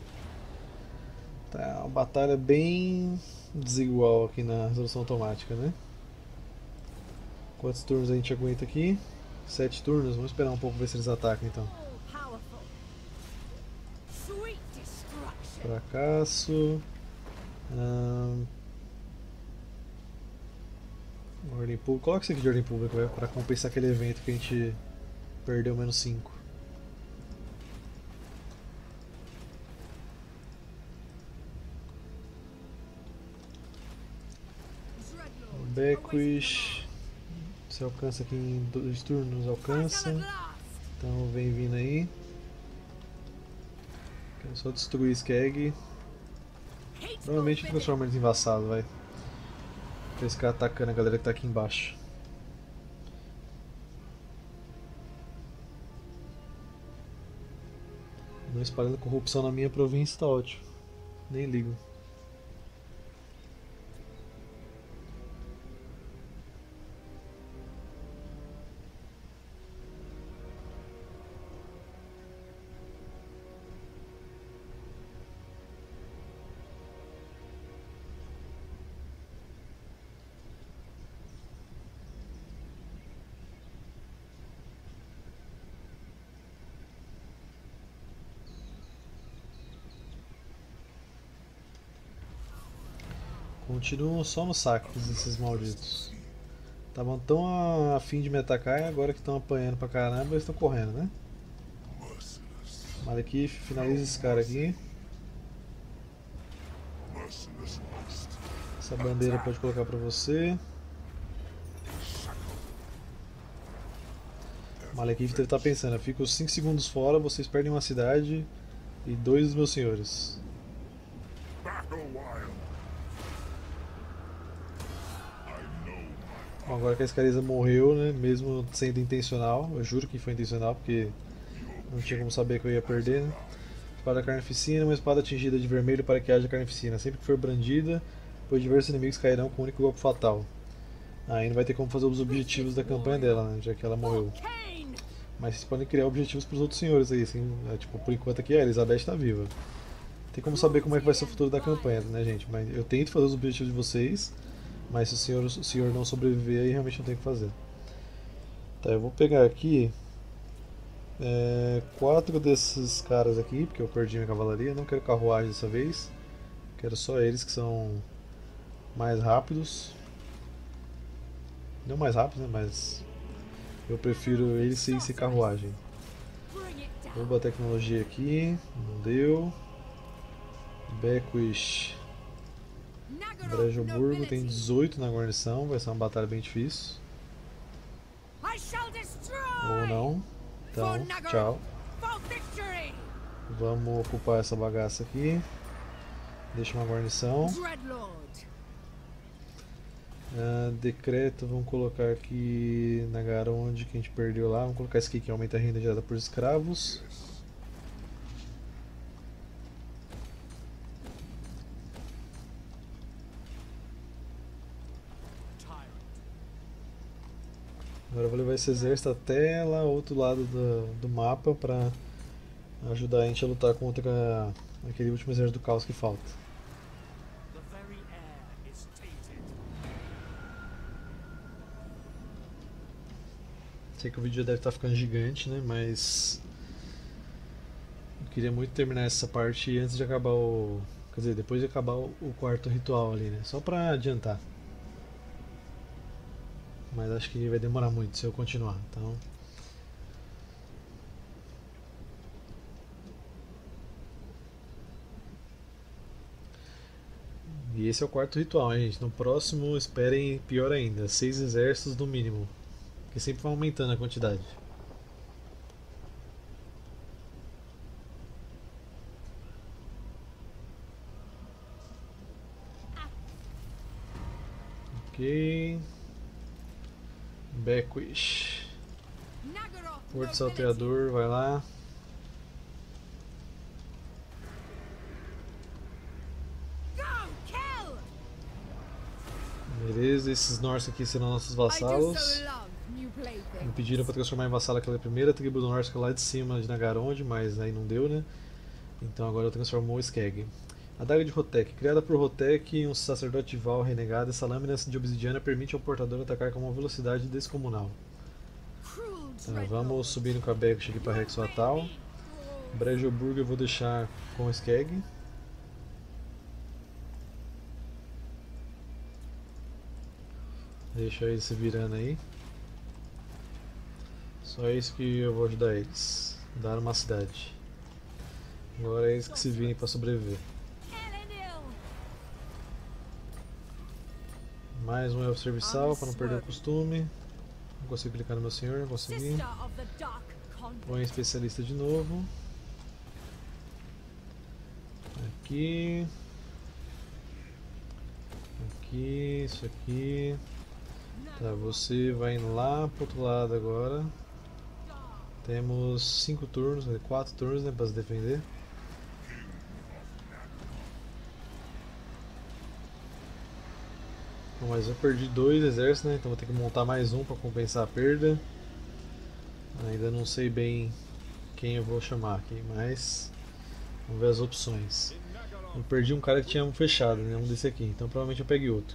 Tá uma batalha bem desigual aqui na resolução automática, né? Quantos turnos a gente aguenta aqui? Sete turnos, vamos esperar um pouco ver se eles atacam então. Fracasso. Hum... Ordem pública. Coloca isso aqui de ordem pública para compensar aquele evento que a gente perdeu menos cinco. Backwish. Você alcança aqui em dois turnos, alcança. Então vem vindo aí. Quero só destruir Skag. Provavelmente transforma eles em vassalo, vai. Pra esse cara atacando a galera que tá aqui embaixo. Não espalhando corrupção na minha província tá ótimo. Nem ligo. Continuam só no saco esses malditos. Estavam tão a fim de me atacar e agora que estão apanhando pra caramba eles estão correndo, né? Malekith, finaliza esse cara aqui. Essa bandeira pode colocar pra você. Malekith deve estar pensando, eu fico cinco segundos fora, vocês perdem uma cidade e dois dos meus senhores. Bom, agora que a Scariza morreu, né, mesmo sendo intencional, eu juro que foi intencional porque não tinha como saber que eu ia perder, né? Espada carnificina, uma espada tingida de vermelho para que haja carnificina. Sempre que for brandida, pois diversos inimigos cairão com um único golpe fatal. Aí não vai ter como fazer os objetivos da campanha dela, né, já que ela morreu. Mas vocês podem criar objetivos para os outros senhores aí, assim, é, tipo, por enquanto aqui a Elizabeth está viva. Tem como saber como é que vai ser o futuro da campanha, né, gente? Mas eu tento fazer os objetivos de vocês, mas se o senhor, o senhor não sobreviver, aí realmente não tem o que fazer. Tá, eu vou pegar aqui é, quatro desses caras aqui, porque eu perdi minha cavalaria. Não quero carruagem dessa vez, quero só eles que são mais rápidos. Não mais rápidos, né, mas eu prefiro eles sem ser carruagem. Rouba a tecnologia aqui, não deu. Backwish. Brejoburgo tem dezoito na guarnição, vai ser uma batalha bem difícil. Ou não. Então, tchau. Vamos ocupar essa bagaça aqui. Deixa uma guarnição. Uh, decreto, vamos colocar aqui na Garonde que a gente perdeu lá. Vamos colocar esse aqui que aumenta a renda gerada por escravos. Agora eu vou levar esse exército até lá outro lado do, do mapa para ajudar a gente a lutar contra aquele último exército do caos que falta. Sei que o vídeo já deve estar ficando gigante, né? Mas eu queria muito terminar essa parte antes de acabar o... Quer dizer, depois de acabar o quarto ritual ali, né? Só pra adiantar. mas acho que vai demorar muito se eu continuar. Então, e esse é o quarto ritual, hein, gente. No próximo, esperem pior ainda, seis exércitos no mínimo, que sempre vai aumentando a quantidade. Ok. Backwish. Porto Salteador, vai lá. Beleza, esses Norse aqui serão nossos vassalos. Me pediram para transformar em vassalo aquela primeira tribo do Norse lá de cima de Nagaronde, mas aí não deu, né? Então agora eu transformo o Skeg. A Daga de Rotek. Criada por Rotek, um sacerdote Val renegado, essa lâmina de obsidiana permite ao portador atacar com uma velocidade descomunal. Tá, vamos subindo com a Backwish aqui para Rex Fatal. Brejoburg eu vou deixar com o Skeg. Deixa eles se virando aí. Só isso que eu vou ajudar eles. Dar uma cidade. Agora é eles que se virem para sobreviver. Mais um elfo serviçal para não perder o costume. Não consigo clicar no meu senhor, consegui. Põe especialista de novo. Aqui. Aqui, isso aqui. Tá, você vai indo lá pro outro lado agora. Temos cinco turnos, quatro turnos, né, para se defender. Bom, mas eu perdi dois exércitos, né, então vou ter que montar mais um para compensar a perda. Ainda não sei bem quem eu vou chamar aqui, mas vamos ver as opções. Eu perdi um cara que tinha um fechado, né, um desse aqui, então provavelmente eu pegue outro.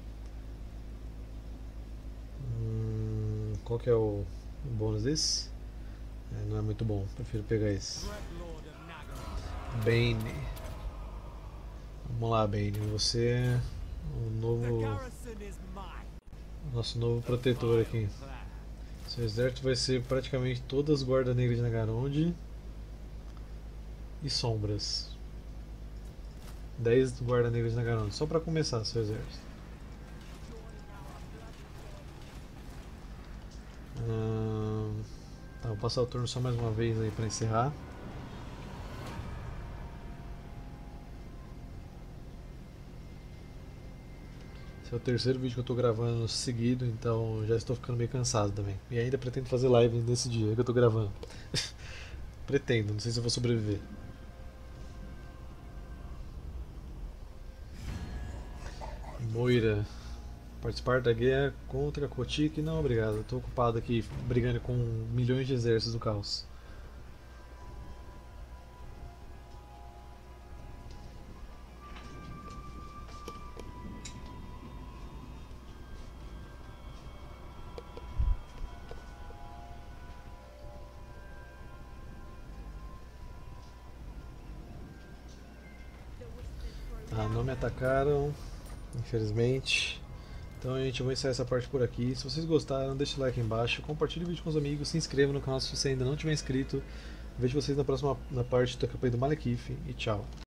Hum, qual que é o bônus desse? É, não é muito bom, prefiro pegar esse. Bane. Vamos lá, Bane, você é o novo, nosso novo protetor aqui. Seu exército vai ser praticamente todas guarda negras de Nagaronde e sombras. dez guarda negras de Nagaronde, só para começar seu exército. Hum, tá, vou passar o turno só mais uma vez aí para encerrar. Esse é o terceiro vídeo que eu estou gravando seguido, então já estou ficando meio cansado também. E ainda pretendo fazer live nesse dia que eu estou gravando. Pretendo, não sei se eu vou sobreviver. Moira. Participar da guerra contra Kotik? Não, obrigado. Estou ocupado aqui brigando com milhões de exércitos do caos. Tá, não me atacaram, infelizmente. Então a gente vai encerrar essa parte por aqui. Se vocês gostaram, deixe o like aí embaixo, compartilhe o vídeo com os amigos, se inscreva no canal se você ainda não tiver inscrito. Vejo vocês na próxima na parte da campanha do Malekith e tchau.